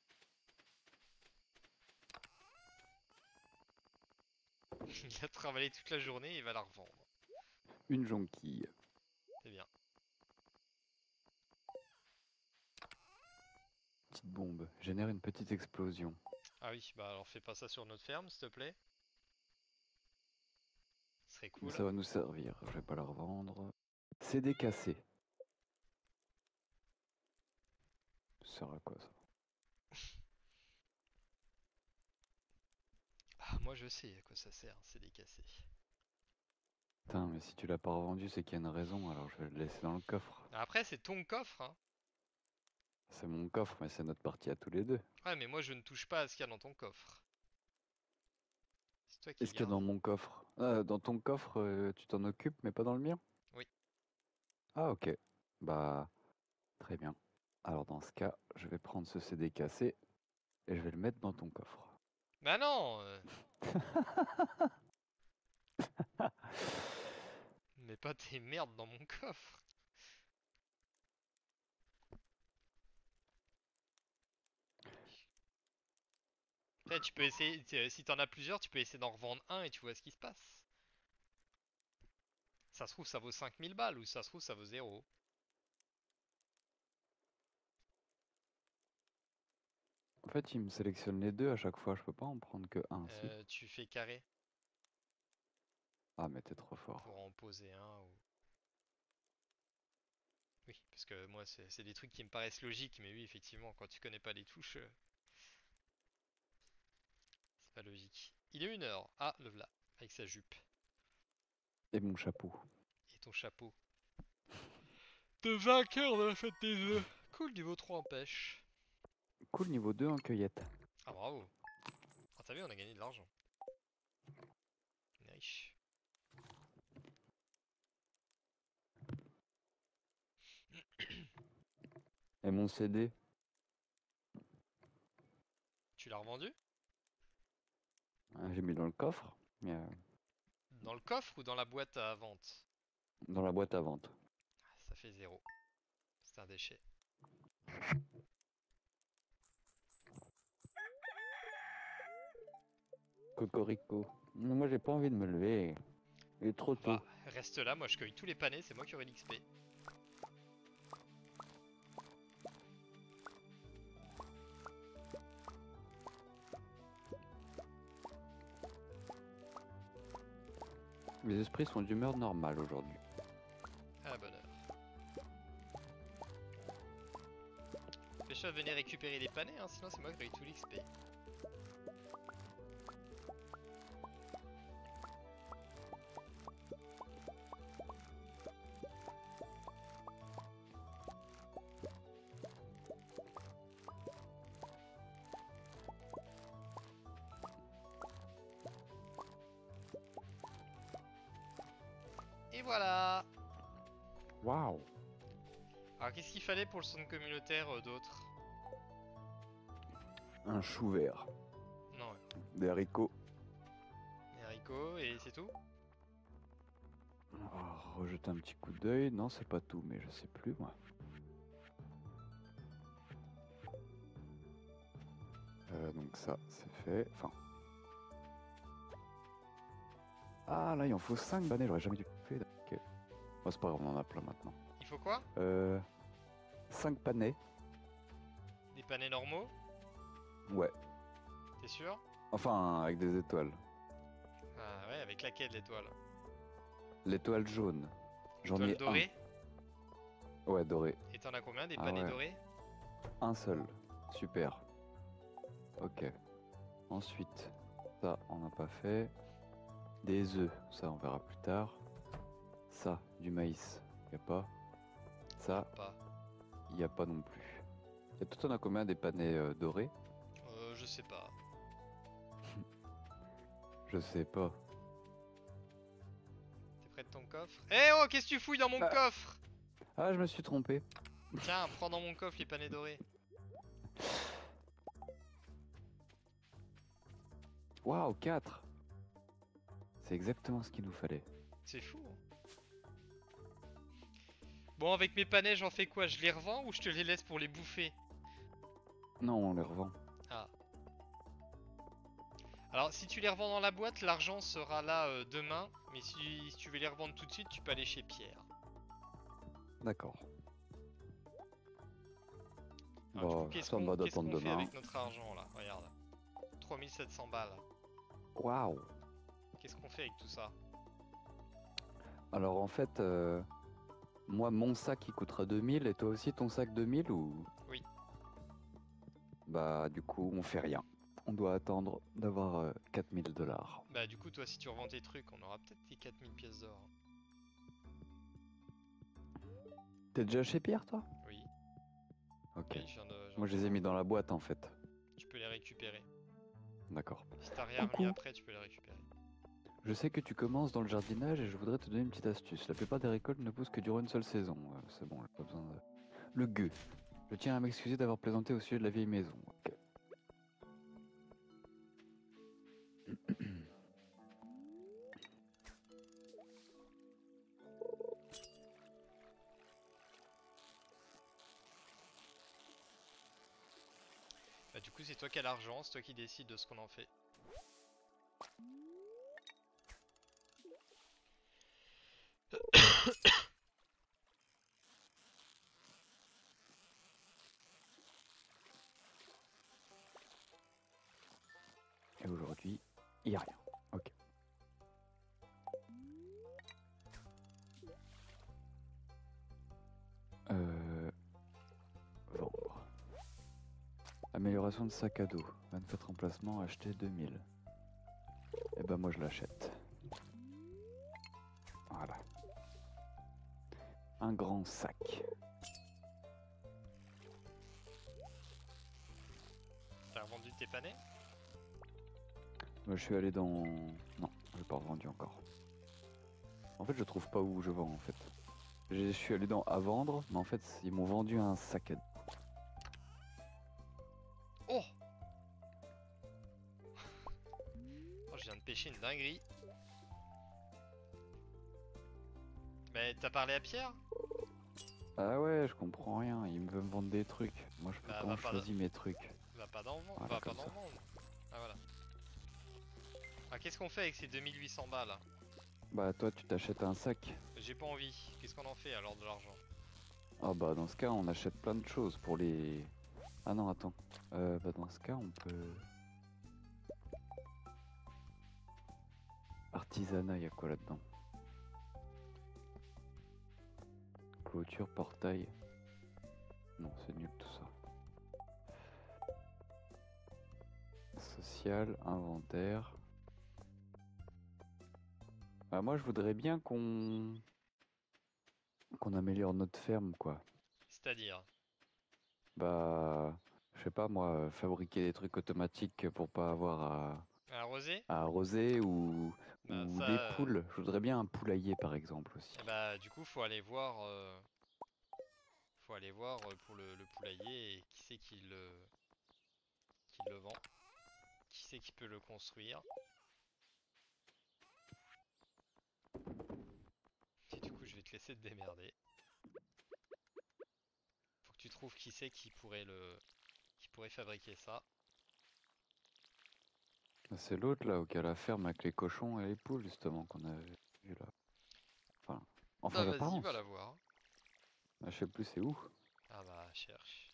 Il a travaillé toute la journée et il va la revendre. Une jonquille. C'est bien. Petite bombe. Génère une petite explosion. Ah oui, bah alors fais pas ça sur notre ferme, s'il te plaît. Ce serait Mais cool. ça va nous servir. Je vais pas la revendre. C'est décassé. Ça sert à quoi ça? Ah, moi je sais à quoi ça sert, c'est décassé. Putain, mais si tu l'as pas revendu, c'est qu'il y a une raison. Alors je vais le laisser dans le coffre. Après, c'est ton coffre, hein. C'est mon coffre, mais c'est notre partie à tous les deux. Ouais, mais moi je ne touche pas à ce qu'il y a dans ton coffre. C'est toi qui Est-ce qu'il y a garde. dans mon coffre? Ah, dans ton coffre, euh, tu t'en occupes, mais pas dans le mien? Oui. Ah, ok. Bah, très bien. Alors, dans ce cas, je vais prendre ce C D cassé et je vais le mettre dans ton coffre. Bah non euh, Mets pas tes merdes dans mon coffre. Après, tu peux essayer, tu- si t'en as plusieurs, tu peux essayer d'en revendre un et tu vois ce qui se passe. Ça se trouve, ça vaut cinq mille balles ou ça se trouve, ça vaut zéro. En fait, il me sélectionne les deux à chaque fois. Je peux pas en prendre que un, si. Euh, tu fais carré Ah, mais t'es trop fort. pour en poser un ou... Oui, parce que moi, c'est c'est des trucs qui me paraissent logiques, mais oui, effectivement, quand tu connais pas les touches, euh, c'est pas logique. Il est une heure. Ah, le v'là, avec sa jupe. Et mon chapeau. Et ton chapeau. De vainqueur de la fête des œufs. Cool, niveau trois en pêche. Cool, niveau deux en cueillette. Ah, bravo. Ah, t'as vu, on a gagné de l'argent. On est riche. Et mon C D? Tu l'as revendu? Ah, j'ai mis dans le coffre, mais euh, Dans le coffre ou dans la boîte à vente? dans la boîte à vente. Ah, ça fait zéro. C'est un déchet. Cocorico. Mais moi, j'ai pas envie de me lever. Il est trop tôt. Bah, reste là, moi je cueille tous les panais, c'est moi qui aurai l'X P. Les esprits sont d'humeur normale aujourd'hui. À la bonne heure. Fais-toi venir récupérer les panais, hein, sinon c'est moi qui paye tout l'X P. Et voilà. Waouh. Alors qu'est-ce qu'il fallait pour le centre communautaire euh, d'autre? Un chou vert. Non, Des haricots. des haricots et c'est tout? Oh, rejeter un petit coup d'œil. Non, c'est pas tout, mais je sais plus moi. Euh, donc ça, c'est fait. Enfin. Ah là, il en faut cinq banais, j'aurais jamais dû le faire. Ok. Oh, c'est pas grave, on en a plein maintenant. Il faut quoi? Euh. cinq panais. Des panais normaux? Ouais. T'es sûr? Enfin, avec des étoiles. Ah ouais, avec laquelle l'étoile? L'étoile jaune. J'en Étoile ai dorée? un. Ouais, doré. Et t'en as combien des Ah panais ouais. dorés? Un seul. Super. Ok. Ensuite, ça, on n'a pas fait. Des œufs, ça, on verra plus tard. Ça, du maïs, y a pas. Ça, Pas. y a pas non plus. Et toi, t'en as combien des panais euh, dorés? Euh, je sais pas. Je sais pas. T'es près de ton coffre? Eh oh, qu'est-ce que tu fouilles dans mon Ah. coffre? Ah, je me suis trompé. Tiens, prends dans mon coffre les panais dorés. Waouh, quatre. C'est exactement ce qu'il nous fallait. C'est fou. Bon, avec mes panais, j'en fais quoi? Je les revends ou je te les laisse pour les bouffer? Non, on les revend. Ah. Alors, si tu les revends dans la boîte, l'argent sera là euh, demain. Mais si, si tu veux les revendre tout de suite, tu peux aller chez Pierre. D'accord. Alors, du Bah, coup, qu'est-ce ça me qu'on va qu'est-ce d'attendre qu'on fait demain. avec notre argent là? Regarde. trois mille sept cents balles. Waouh. Qu'est-ce qu'on fait avec tout ça? Alors en fait, euh, moi mon sac il coûtera deux mille et toi aussi ton sac deux mille ou? Oui. Bah du coup on fait rien. On doit attendre d'avoir euh, quatre mille dollars. Bah, du coup, toi, si tu revends tes trucs, on aura peut-être tes quatre mille pièces d'or. T'es déjà chez Pierre toi? Oui. Ok. Oui, je viens de- je viens Moi de je les ai mis revendre. dans la boîte en fait. Tu peux les récupérer. D'accord. Si t'as rien remis Coucou. après, tu peux les récupérer. Je sais que tu commences dans le jardinage et je voudrais te donner une petite astuce. La plupart des récoltes ne poussent que durant une seule saison. Euh, c'est bon, j'ai pas besoin de... Le gueux. Je tiens à m'excuser d'avoir plaisanté au sujet de la vieille maison. Ok. Bah, du coup, c'est toi qui as l'argent, c'est toi qui décides de ce qu'on en fait. Et aujourd'hui, il n'y a rien. Ok. Euh... Vendre. Amélioration de sac à dos. vingt-quatre remplacements, acheter deux mille. Et ben moi je l'achète. Voilà. Un grand sac. T'as revendu tes panais? Moi je suis allé dans... Non, je l'ai pas revendu encore. En fait je trouve pas où je vends en fait. Je suis allé dans à vendre, mais en fait ils m'ont vendu un sac à dos. Oh! Oh, je viens de pêcher une dinguerie. Mais t'as parlé à Pierre? Ah ouais, je comprends rien, il me veut me vendre des trucs. Moi je peux Bah, quand va je pas choisis mes trucs. Va pas d'en vendre. Voilà, Va pas comme d'en ça. vendre. Ah voilà. Ah, qu'est-ce qu'on fait avec ces deux mille huit cents balles là? Bah toi tu t'achètes un sac. J'ai pas envie. Qu'est-ce qu'on en fait alors de l'argent? Ah bah dans ce cas on achète plein de choses pour les... Ah non attends. Euh, bah dans ce cas on peut... Artisanat, il y a quoi là-dedans? clôture, portail. Non, c'est nul tout ça. Social, inventaire. Ah, moi, je voudrais bien qu'on qu'on améliore notre ferme, quoi. C'est-à-dire? Bah, je sais pas moi, euh, fabriquer des trucs automatiques pour pas avoir à, Arrosé? à arroser ou, Bah ou ça, des euh, poules. Je voudrais bien un poulailler, par exemple, aussi. eh bah du coup faut aller voir, euh, faut aller voir euh, pour le, le poulailler et qui c'est qui le, qui le vend, qui c'est qui peut le construire. Et du coup je vais te laisser te démerder. Faut que tu trouves qui c'est qui pourrait le, qui pourrait fabriquer ça. C'est l'autre, là, qui a la ferme avec les cochons et les poules, justement, qu'on avait vu, là. Enfin, enfin Bah vas-y, va la l'apparence. voir. Je sais plus c'est où. Ah bah cherche.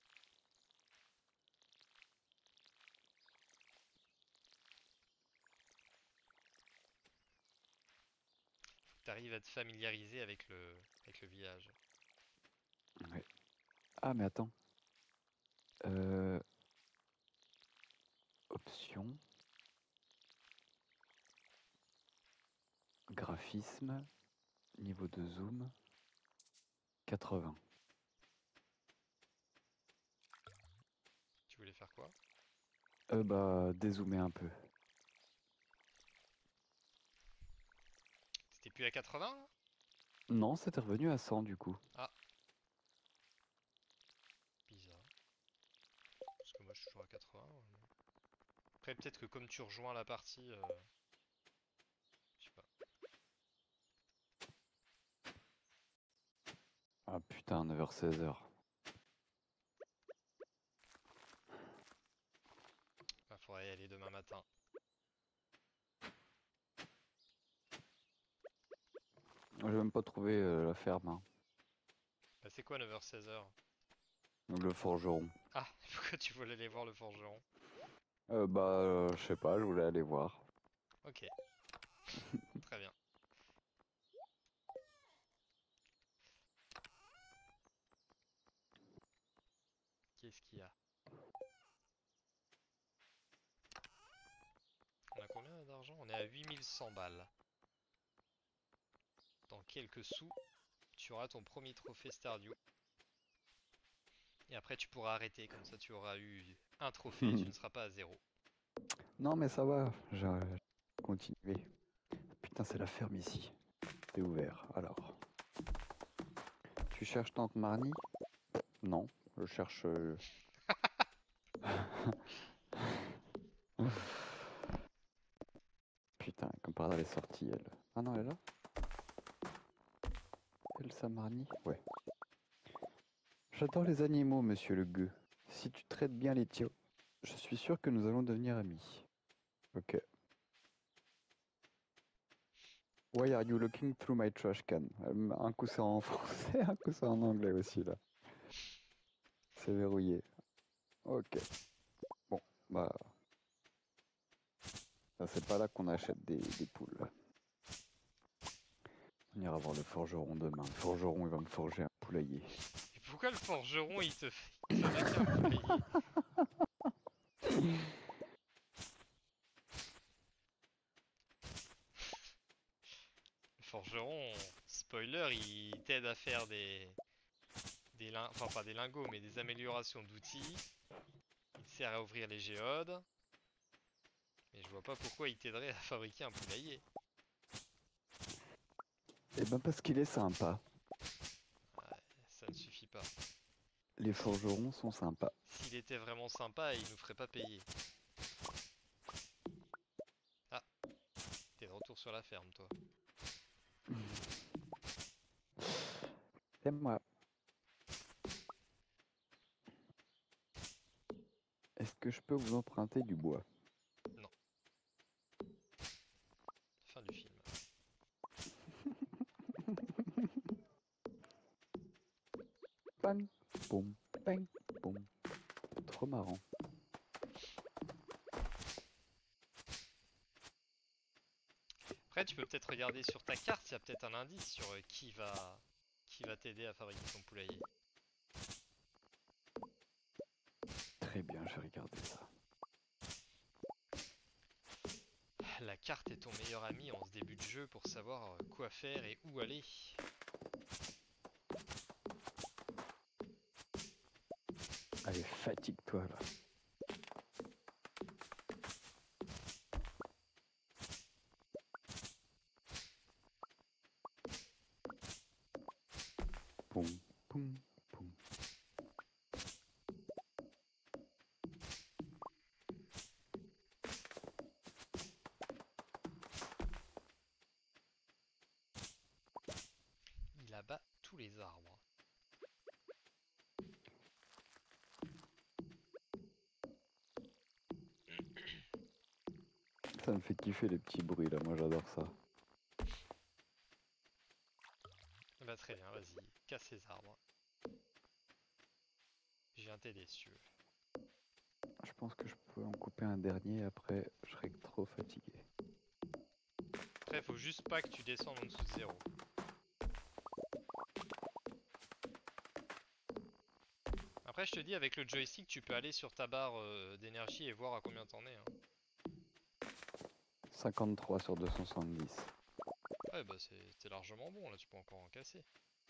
T'arrives à te familiariser avec le, avec le village. Ouais. Ah, mais attends. Euh... Options. Graphisme. Niveau de zoom. quatre-vingts. Tu voulais faire quoi? Euh, bah, dézoomer un peu. T'étais plus à quatre-vingts là? Non, c'était revenu à cent, du coup. Ah, bizarre. Parce que moi je suis toujours à quatre-vingts. mais- Après peut-être que comme tu rejoins la partie, euh, je sais pas. Ah putain, neuf heures seize heures. Bah, faudrait y aller demain matin. J'ai même pas trouvé euh, la ferme, hein. Bah c'est quoi neuf heures seize heures? Le forgeron. Ah, pourquoi tu voulais aller voir le forgeron? Euh, bah, euh, je sais pas, je voulais aller voir. Ok, très bien. Qu'est-ce qu'il y a? On a combien d'argent? On est à huit mille cent balles. Dans quelques sous, tu auras ton premier trophée Stardew. Et après tu pourras arrêter, comme ça tu auras eu un trophée et tu ne seras pas à zéro. Non, mais ça va, j'ai continué. Putain, c'est la ferme ici. C'est ouvert, alors. Tu cherches Tante Marnie? Non, je cherche... euh, Putain, comme par hasard, elle est sortie, elle. Ah non, elle est là? Elsa Marnie? Ouais. J'adore les animaux, monsieur le gueux. Si tu traites bien les tiens, je suis sûr que nous allons devenir amis. Ok. Why are you looking through my trash can? Euh, Un coup c'est en français, un coup c'est en anglais aussi, là. C'est verrouillé. Ok. Bon, bah... ça, c'est pas là qu'on achète des, des poules. On ira voir le forgeron demain. Le forgeron, il va me forger un poulailler. Et pourquoi le forgeron il te fait fabriquer un poulailler? Le forgeron, spoiler, il t'aide à faire des, des lin- enfin pas des lingots, mais des améliorations d'outils. Il te sert à ouvrir les géodes. Mais je vois pas pourquoi il t'aiderait à fabriquer un poulailler. Eh ben parce qu'il est sympa. Ouais, ça ne suffit pas. Les forgerons sont sympas. S'il était vraiment sympa, il nous ferait pas payer. Ah, t'es de retour sur la ferme, toi. C'est moi. Est-ce que je peux vous emprunter du bois? Non. Fin du film. Bang, boum, bang, boum. Trop marrant. Après, tu peux peut-être regarder sur ta carte, il y a peut-être un indice sur euh, qui va qui va t'aider à fabriquer ton poulailler. Très bien, je vais regarder ça. La carte est ton meilleur ami en ce début de jeu pour savoir quoi faire et où aller. Allez, fatigue-toi là. Poum, poum, poum. Il abat tous les arbres. Ça me fait kiffer les petits bruits là, moi j'adore ça. Bah très bien, vas-y, casse les arbres. Je viens t'aider si tu veux. Je pense que je peux en couper un dernier, après je serai trop fatigué. Après, faut juste pas que tu descendes en dessous de zéro. Après, je te dis, avec le joystick, tu peux aller sur ta barre euh, d'énergie et voir à combien t'en es. Hein. cinquante-trois sur deux cent soixante-dix. Ouais, bah c'est largement bon, là, tu peux encore en casser.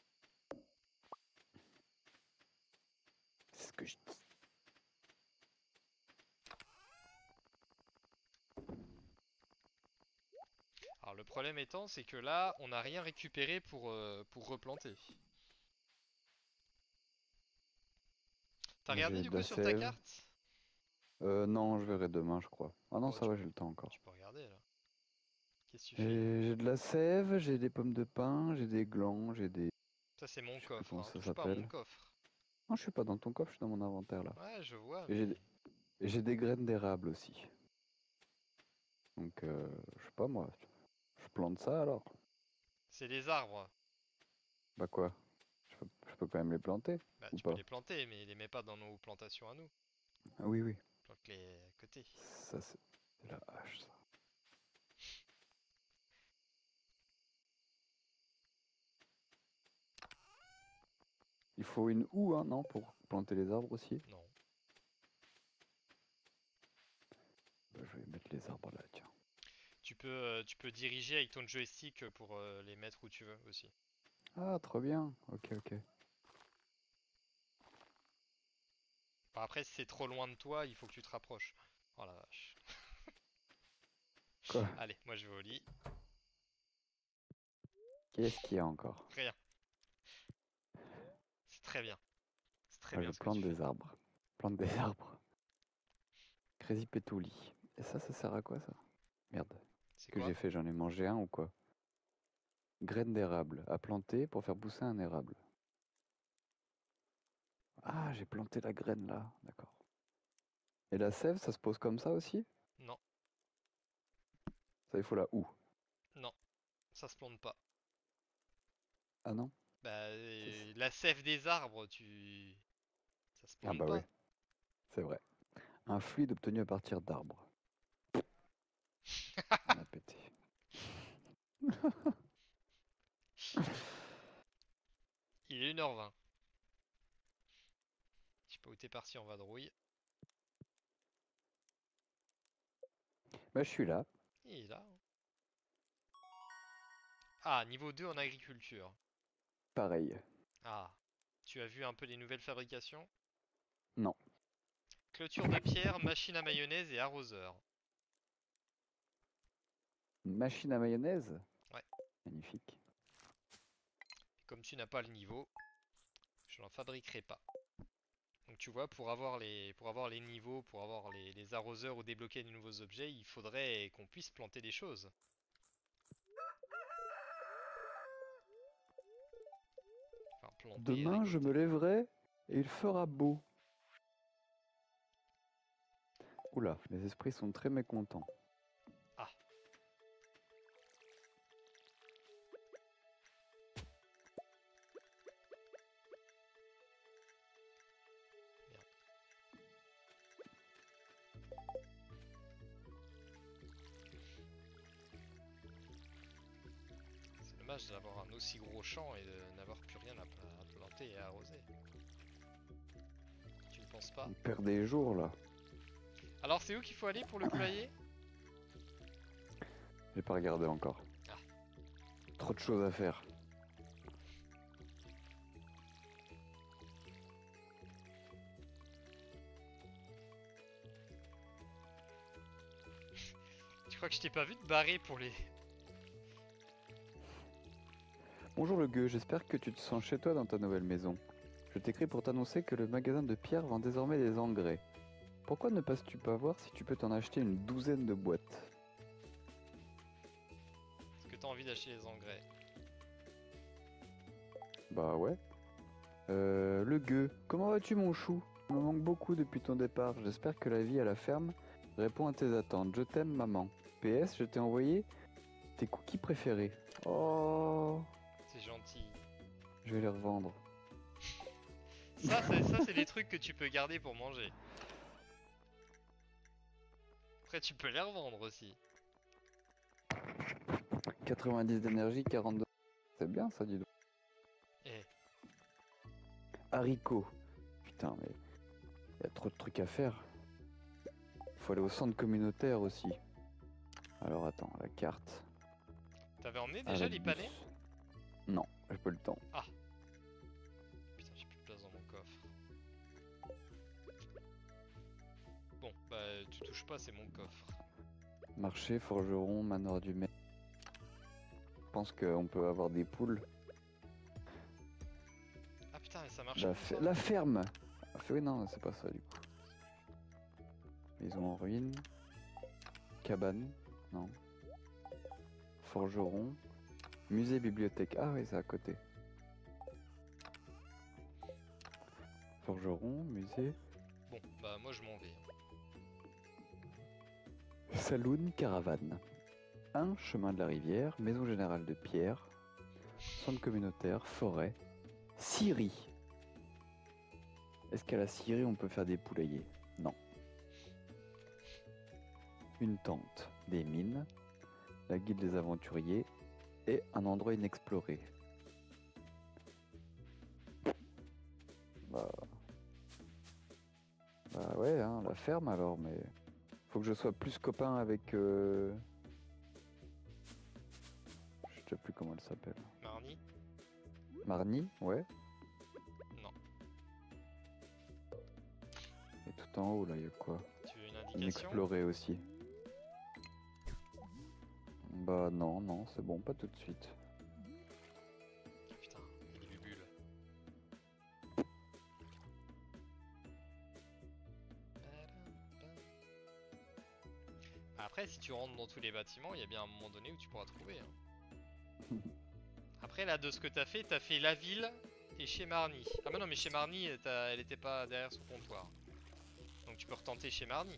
C'est ce que je dis. Alors, le problème étant, c'est que là, on n'a rien récupéré pour, euh, pour replanter. T'as regardé J'ai du de coup la sur ta sève. carte? Euh, non, je verrai demain, je crois. Ah non, Bon, ça tu, va, j'ai le temps encore. tu peux regarder là. Qu'est-ce que tu fais? J'ai j'ai de la sève, j'ai des pommes de pin, j'ai des glands, j'ai des... Ça, c'est mon Je sais plus coffre, comment hein. ça Touche pas à mon s'appelle. coffre. Non, je suis pas dans ton coffre, je suis dans mon inventaire là. Ouais, je vois, Et j'ai mais... des... et j'ai des graines d'érable aussi. Donc, euh, je sais pas moi. Je plante ça alors? C'est des arbres. Bah quoi? Je peux, je peux quand même les planter? Bah, Ou tu peux pas? les planter, mais les mets pas dans nos plantations à nous. Ah oui, oui. Plante-les à côté. Ça, c'est c'est la hache, ça. Il faut une houe, hein, non? Pour planter les arbres aussi? Non. Bah, je vais mettre les arbres là, tiens. Tu peux, euh, tu peux diriger avec ton joystick pour euh, les mettre où tu veux aussi. Ah, trop bien. Ok, ok. Enfin, après, si c'est trop loin de toi, il faut que tu te rapproches. Oh la vache. Quoi? Allez, moi je vais au lit. Qu'est-ce qu'il y a encore? Rien. C'est très bien. C'est très Moi, je bien ce que tu plante fais. des arbres. Plante des arbres. Crazy Pétouli. Et ça, ça sert à quoi, ça? Merde. C'est Que quoi? j'ai fait? J'en ai mangé un ou quoi? Graines d'érable. À planter pour faire pousser un érable. Ah, j'ai planté la graine là. D'accord. Et la sève, ça se pose comme ça aussi? Non, Ça, il faut la houe. non, ça se plante pas. Ah non? Bah, Ça, c'est- euh, la sève des arbres, tu... Ça se Ah plante bah oui, pas. c'est vrai. Un fluide obtenu à partir d'arbres. On a pété. Il est une heure vingt. Je sais pas où t'es parti en vadrouille. Bah, je suis là. Il est là. Ah, niveau deux en agriculture. Pareil. Ah, tu as vu un peu les nouvelles fabrications? Non. Clôture de pierre, machine à mayonnaise et arroseur. Machine à mayonnaise? Ouais. Magnifique. Comme tu n'as pas le niveau, je n'en fabriquerai pas. Donc tu vois, pour avoir les, pour avoir les niveaux, pour avoir les, les arroseurs ou débloquer de nouveaux objets, il faudrait qu'on puisse planter des choses. Enfin, planter, Demain, je me récolter. lèverai et il fera beau. Oula, les esprits sont très mécontents. Ah, merde. C'est dommage d'avoir un aussi gros champ et de n'avoir plus rien à, à planter et à arroser. Tu ne penses pas? On perd des jours là. Alors c'est où qu'il faut aller pour le poulailler? J'ai pas regardé encore. Ah. Trop de choses à faire. Tu crois que je t'ai pas vu te barrer pour les... Bonjour le gueux, j'espère que tu te sens chez toi dans ta nouvelle maison. Je t'écris pour t'annoncer que le magasin de Pierre vend désormais des engrais. Pourquoi ne passes-tu pas voir si tu peux t'en acheter une douzaine de boîtes? Est-ce que t'as envie d'acheter les engrais? Bah ouais. Euh, le gueux, comment vas-tu mon chou? Tu me manques beaucoup depuis ton départ. J'espère que la vie à la ferme répond à tes attentes. Je t'aime maman. P S, je t'ai envoyé tes cookies préférés. Oh, C'est gentil. je vais les revendre. Ça, c'est ça, c'est des trucs que tu peux garder pour manger. Après, tu peux les revendre aussi. quatre-vingt-dix d'énergie, quarante-deux. C'est bien ça, dis donc. Eh, Haricots. Putain, mais il y a trop de trucs à faire. Faut aller au centre communautaire aussi. Alors attends, la carte. t'avais emmené Ah, déjà la les bus. panais? Non, j'ai pas le temps. Ah. Putain, j'ai plus de place dans mon coffre. Bon, bah tu touches pas, c'est mon coffre. Marché, forgeron, manoir du maire. Je pense qu'on peut avoir des poules. Ah putain, mais ça marche La, comme fe- ça. la ferme. Ah, fait- oui, non, c'est pas ça du coup. Maison en ruine. Cabane. Non. Forgeron. Musée, bibliothèque. Ah oui, c'est à côté. Forgeron, musée. Bon, bah moi je m'en vais. Saloon, caravane. un chemin de la rivière. Maison générale de Pierre. Centre communautaire, forêt. Scierie. Est-ce qu'à la scierie on peut faire des poulaillers? Non. Une tente, des mines, la guilde des aventuriers et un endroit inexploré. Bah, bah ouais, hein, la ferme alors, mais faut que je sois plus copain avec... Euh... Je sais plus comment elle s'appelle. Marnie? Marnie, ouais. Non. Et tout en haut là, il y a quoi? Tu veux une indication? Inexploré aussi. Bah non, non, c'est bon, pas tout de suite. Putain, il y a des bulles. Après, si tu rentres dans tous les bâtiments, il y a bien un moment donné où tu pourras trouver. Hein. Après, là, de ce que t'as fait, t'as fait la ville et chez Marnie. Ah bah non, mais chez Marnie, elle était pas derrière son comptoir. Donc tu peux retenter chez Marnie.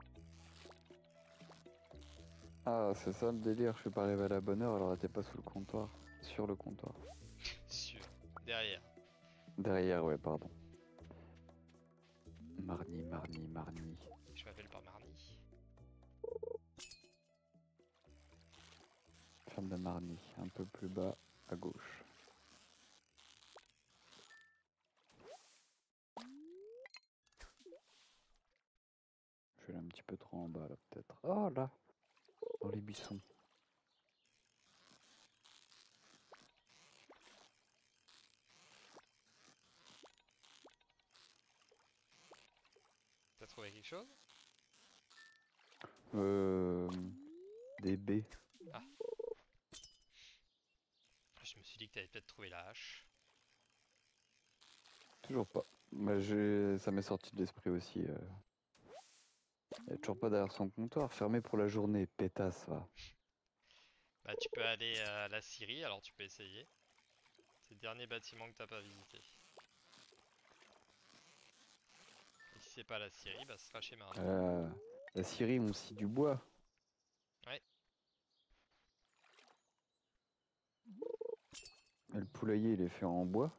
Ah, c'est ça le délire, je suis pas arrivé à la bonne heure alors elle était pas sous le comptoir. Sur le comptoir. Sur. Derrière. Derrière, ouais, pardon. Marnie, Marnie, Marnie. Je m'appelle pas Marnie. Ferme de Marnie, un peu plus bas à gauche. Je vais aller un petit peu trop en bas là peut-être. Oh là, dans les buissons. T'as trouvé quelque chose? Euh... Des baies. Ah. Je me suis dit que t'avais peut-être trouvé la hache. Toujours pas. Bah, j'ai... Ça m'est sorti de l'esprit aussi. Euh... Il est toujours pas derrière son comptoir, fermé pour la journée, pétasse va. Bah tu peux aller à la Syrie, alors tu peux essayer. C'est le dernier bâtiment que t'as pas visité. Et si c'est pas la Syrie, bah ce sera chez Marnie. Euh... La scierie, on scie du bois. Ouais. Et le poulailler, il est fait en bois.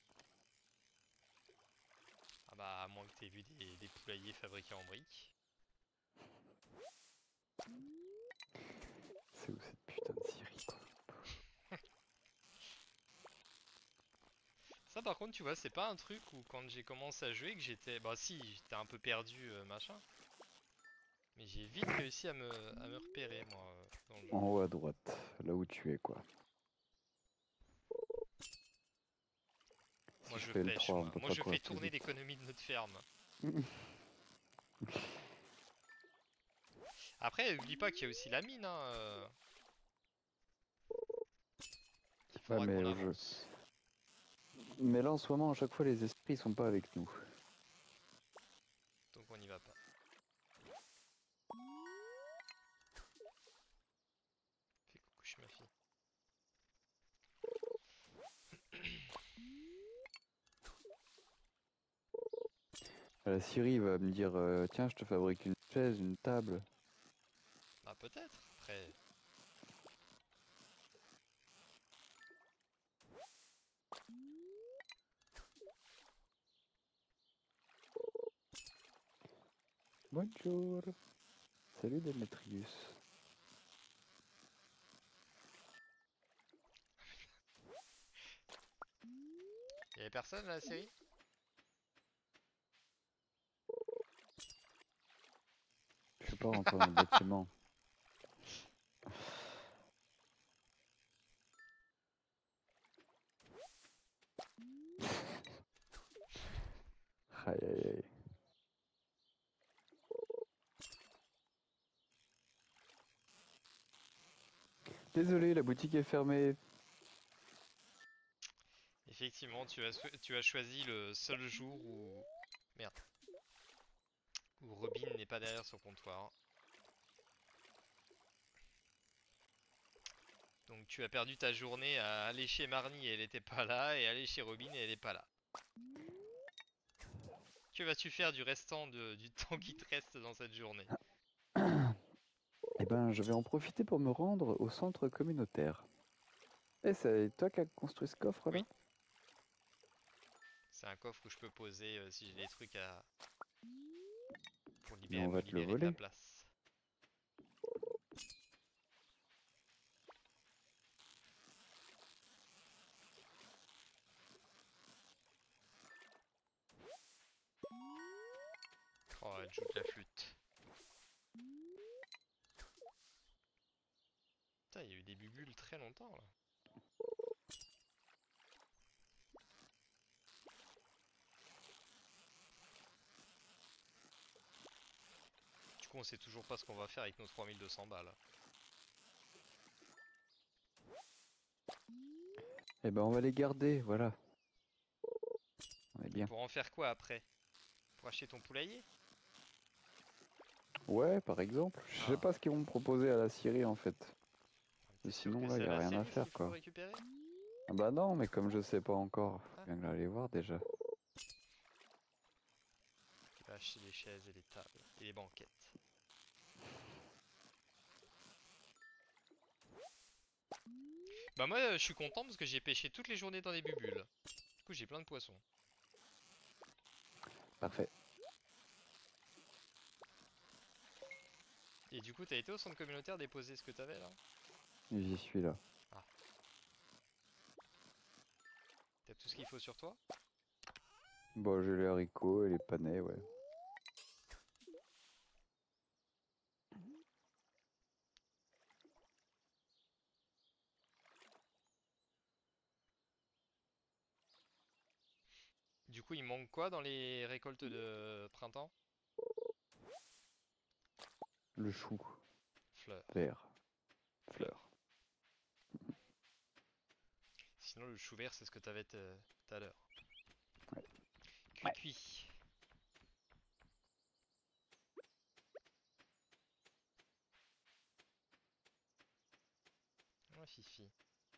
Ah bah à moins que t'aies vu des, des poulaillers fabriqués en briques. C'est où cette putain de scierie quoi? par contre, tu vois, c'est pas un truc où quand j'ai commencé à jouer que j'étais... Bah si, j'étais un peu perdu, euh, machin. Mais j'ai vite réussi à me, à me repérer, moi, euh, dans le jeu. En haut à droite, là où tu es, quoi. Moi Si je je fais le pêche, trois, on moi. peut Moi pas je fais courir plus tourner vite. l'économie de notre ferme. Après, oublie pas qu'il y a aussi la mine, hein, euh, qu'il Ouais, faudra qu'on mais je... avance. Mais là, en ce moment, à chaque fois, les esprits sont pas avec nous. Donc on n'y va pas. Fais coucou, ma fille. La Siri va me dire, euh, tiens, je te fabrique une chaise, une table. Bah peut-être, après... Bonjour. Salut Demetrius. Y'avait personne là, la série? Je suis pas rentré dans le bâtiment. Aïe aïe aïe. Désolé, la boutique est fermée. Effectivement, tu as, so- tu as choisi le seul jour où... Merde. Où Robin n'est pas derrière son comptoir. Donc tu as perdu ta journée à aller chez Marnie et elle était pas là, et aller chez Robin et elle est pas là. Que vas-tu faire du restant de- du temps qui te reste dans cette journée? Eh ben, je vais en profiter pour me rendre au centre communautaire. Eh, c'est toi qui as construit ce coffre là? Oui, c'est un coffre où je peux poser euh, si j'ai des trucs à... pour Mais libérer, on me va te le libérer de la voler. place. Oh, elle joue de la flûte. Putain, il y a eu des bubules très longtemps là. Du coup, on sait toujours pas ce qu'on va faire avec nos trois mille deux cents balles. Eh ben, on va les garder, voilà. On est Et bien. pour en faire quoi après? Pour acheter ton poulailler? Ouais, par exemple. Je sais Ah, pas ce qu'ils vont me proposer à la Syrie en fait. t'es Mais sûr sinon, que là, c'est y à a la rien à série ce qu'il faire, faut quoi. récupérer? Ah bah non, mais comme je sais pas encore, faut Ah, bien que j'aille voir déjà. tu vas acheter les chaises et les tables et les banquettes. Bah moi, euh, je suis content parce que j'ai pêché toutes les journées dans des bubules. Du coup, j'ai plein de poissons. Parfait. Et du coup, t'as été au centre communautaire déposer ce que t'avais là? J'y suis là. Ah, t'as tout ce qu'il faut sur toi? Bon, j'ai les haricots et les panais, ouais. Du coup, il manque quoi dans les récoltes de printemps? Le chou Fleurs. vert. Fleurs. Fleur. Sinon, le chou vert, c'est ce que t'avais t- tout à l'heure. Ouais. Cuit cuit. Oh, Fifi.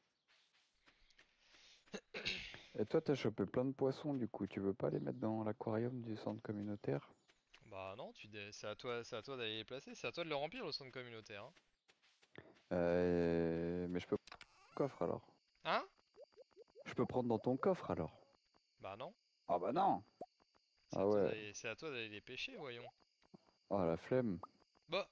Et toi, t'as chopé plein de poissons, du coup, tu veux pas les mettre dans l'aquarium du centre communautaire? Bah non, tu dé- c'est à toi, c'est à toi d'aller les placer, c'est à toi de le remplir le centre communautaire. Hein? Euh... Mais je peux prendre dans ton coffre alors. Hein? Je peux prendre dans ton coffre alors. Bah non, Ah bah non! c'est à Ah toi ouais. d'aller, c'est à toi d'aller les pêcher, voyons. Oh la flemme. Bah,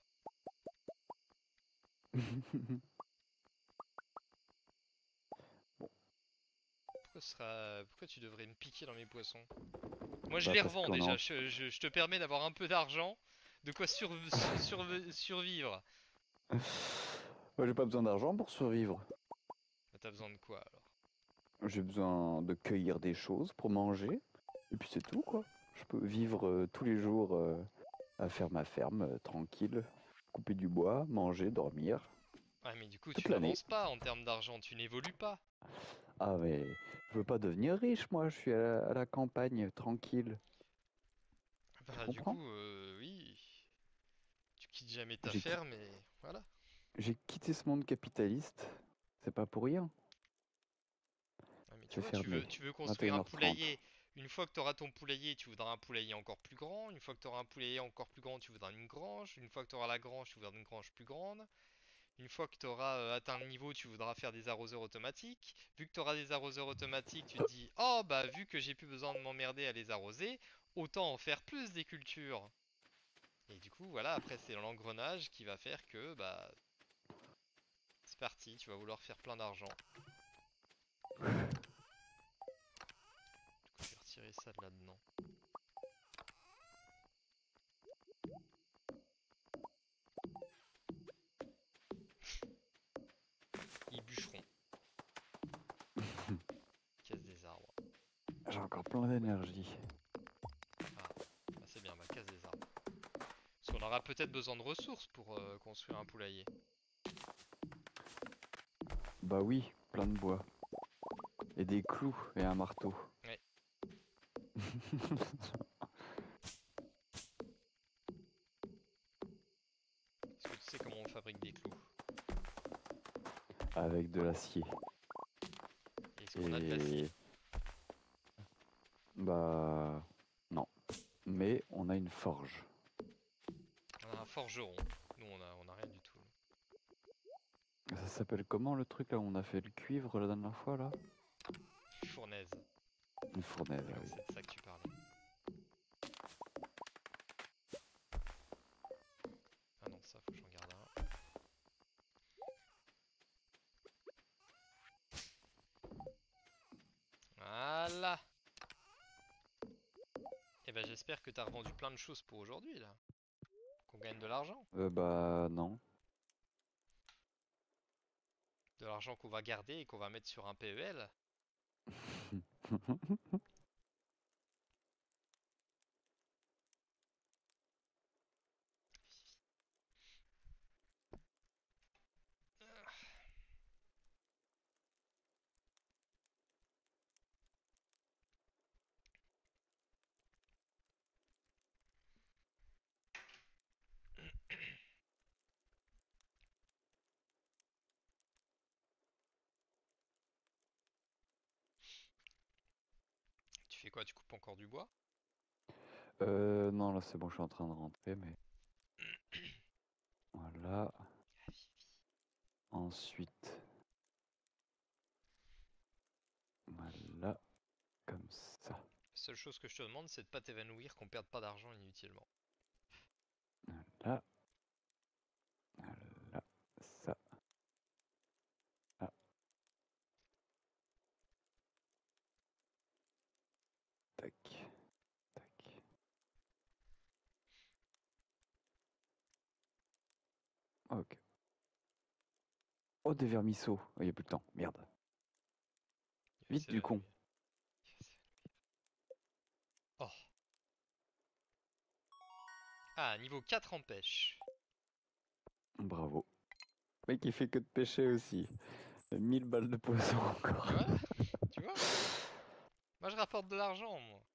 Bon, Pourquoi, ce sera... Pourquoi tu devrais me piquer dans mes poissons? Moi je Bah les parce revends qu'on a... déjà, je, je- je te permets d'avoir un peu d'argent, de quoi sur- sur- survivre. Ouais, j'ai pas besoin d'argent pour survivre. Bah, t'as besoin de quoi alors? J'ai besoin de cueillir des choses pour manger. Et puis c'est tout, quoi. Je peux vivre euh, tous les jours euh, à faire ma ferme, euh, tranquille. Couper du bois, manger, dormir. Ah mais du coup Toute tu l'année. n'avances pas en termes d'argent, tu n'évolues pas. Ah mais je veux pas devenir riche, moi. Je suis à la, à la campagne, tranquille. Tu Bah du comprends? coup, euh, oui, tu quittes jamais ta J'ai qui- ferme et voilà. j'ai quitté ce monde capitaliste. C'est pas pour rien. Ah, mais tu C'est vois, tu veux, fermé. tu veux construire un vingt et une heures trente. poulailler. Une fois que tu auras ton poulailler, tu voudras un poulailler encore plus grand. Une fois que tu auras un poulailler encore plus grand, tu voudras une grange. Une fois que tu auras la grange, tu voudras une grange plus grande. Une fois que tu auras euh, atteint le niveau, tu voudras faire des arroseurs automatiques. Vu que tu auras des arroseurs automatiques, tu te dis, oh bah vu que j'ai plus besoin de m'emmerder à les arroser, autant en faire plus des cultures. Et du coup, voilà, après c'est l'engrenage qui va faire que bah c'est parti, tu vas vouloir faire plein d'argent. Du coup, je vais retirer ça de là-dedans. Ils bûcheront. Casse des arbres. J'ai encore plein d'énergie. Ah, ah, c'est bien, bah casse des arbres. Parce qu'on aura peut-être besoin de ressources pour euh, construire un poulailler. Bah oui, plein de bois. Et des clous et un marteau. Ouais. Est-ce que tu sais comment on fabrique des clous? Avec de l'acier. Est-ce qu'on a de l'acier? Et... Bah... Non. Mais on a une forge. On a un forgeron. Nous, on a, on a rien du tout. Ça s'appelle comment le truc là où on a fait le cuivre la dernière fois là? Fournaise. Une fournaise, Je ah crois que oui. c'est de ça que tu parlais. Ah non, ça, faut que j'en garde un. Voilà. Et ben j'espère que t'as revendu plein de choses pour aujourd'hui là. Qu'on gagne de l'argent. Euh, bah non. De l'argent qu'on va garder et qu'on va mettre sur un P E L. Tu fais quoi? Tu coupes encore du bois? Euh, non, là c'est bon, je suis en train de rentrer, mais... Voilà. Ensuite... Voilà. Comme ça. La seule chose que je te demande, c'est de pas t'évanouir, qu'on perde pas d'argent inutilement. Voilà. Voilà. Ça. Ah. Tac. Tac. Ok. Oh, des vermisseaux. Il n'y a plus de temps. Merde. Il va Vite du con. s'évanouir. Il va s'évanouir. Oh. Ah, niveau quatre en pêche. Bravo. Mec, il fait que de pêcher aussi. mille balles de poisson encore. Tu vois? Tu vois? Moi je rapporte de l'argent, moi.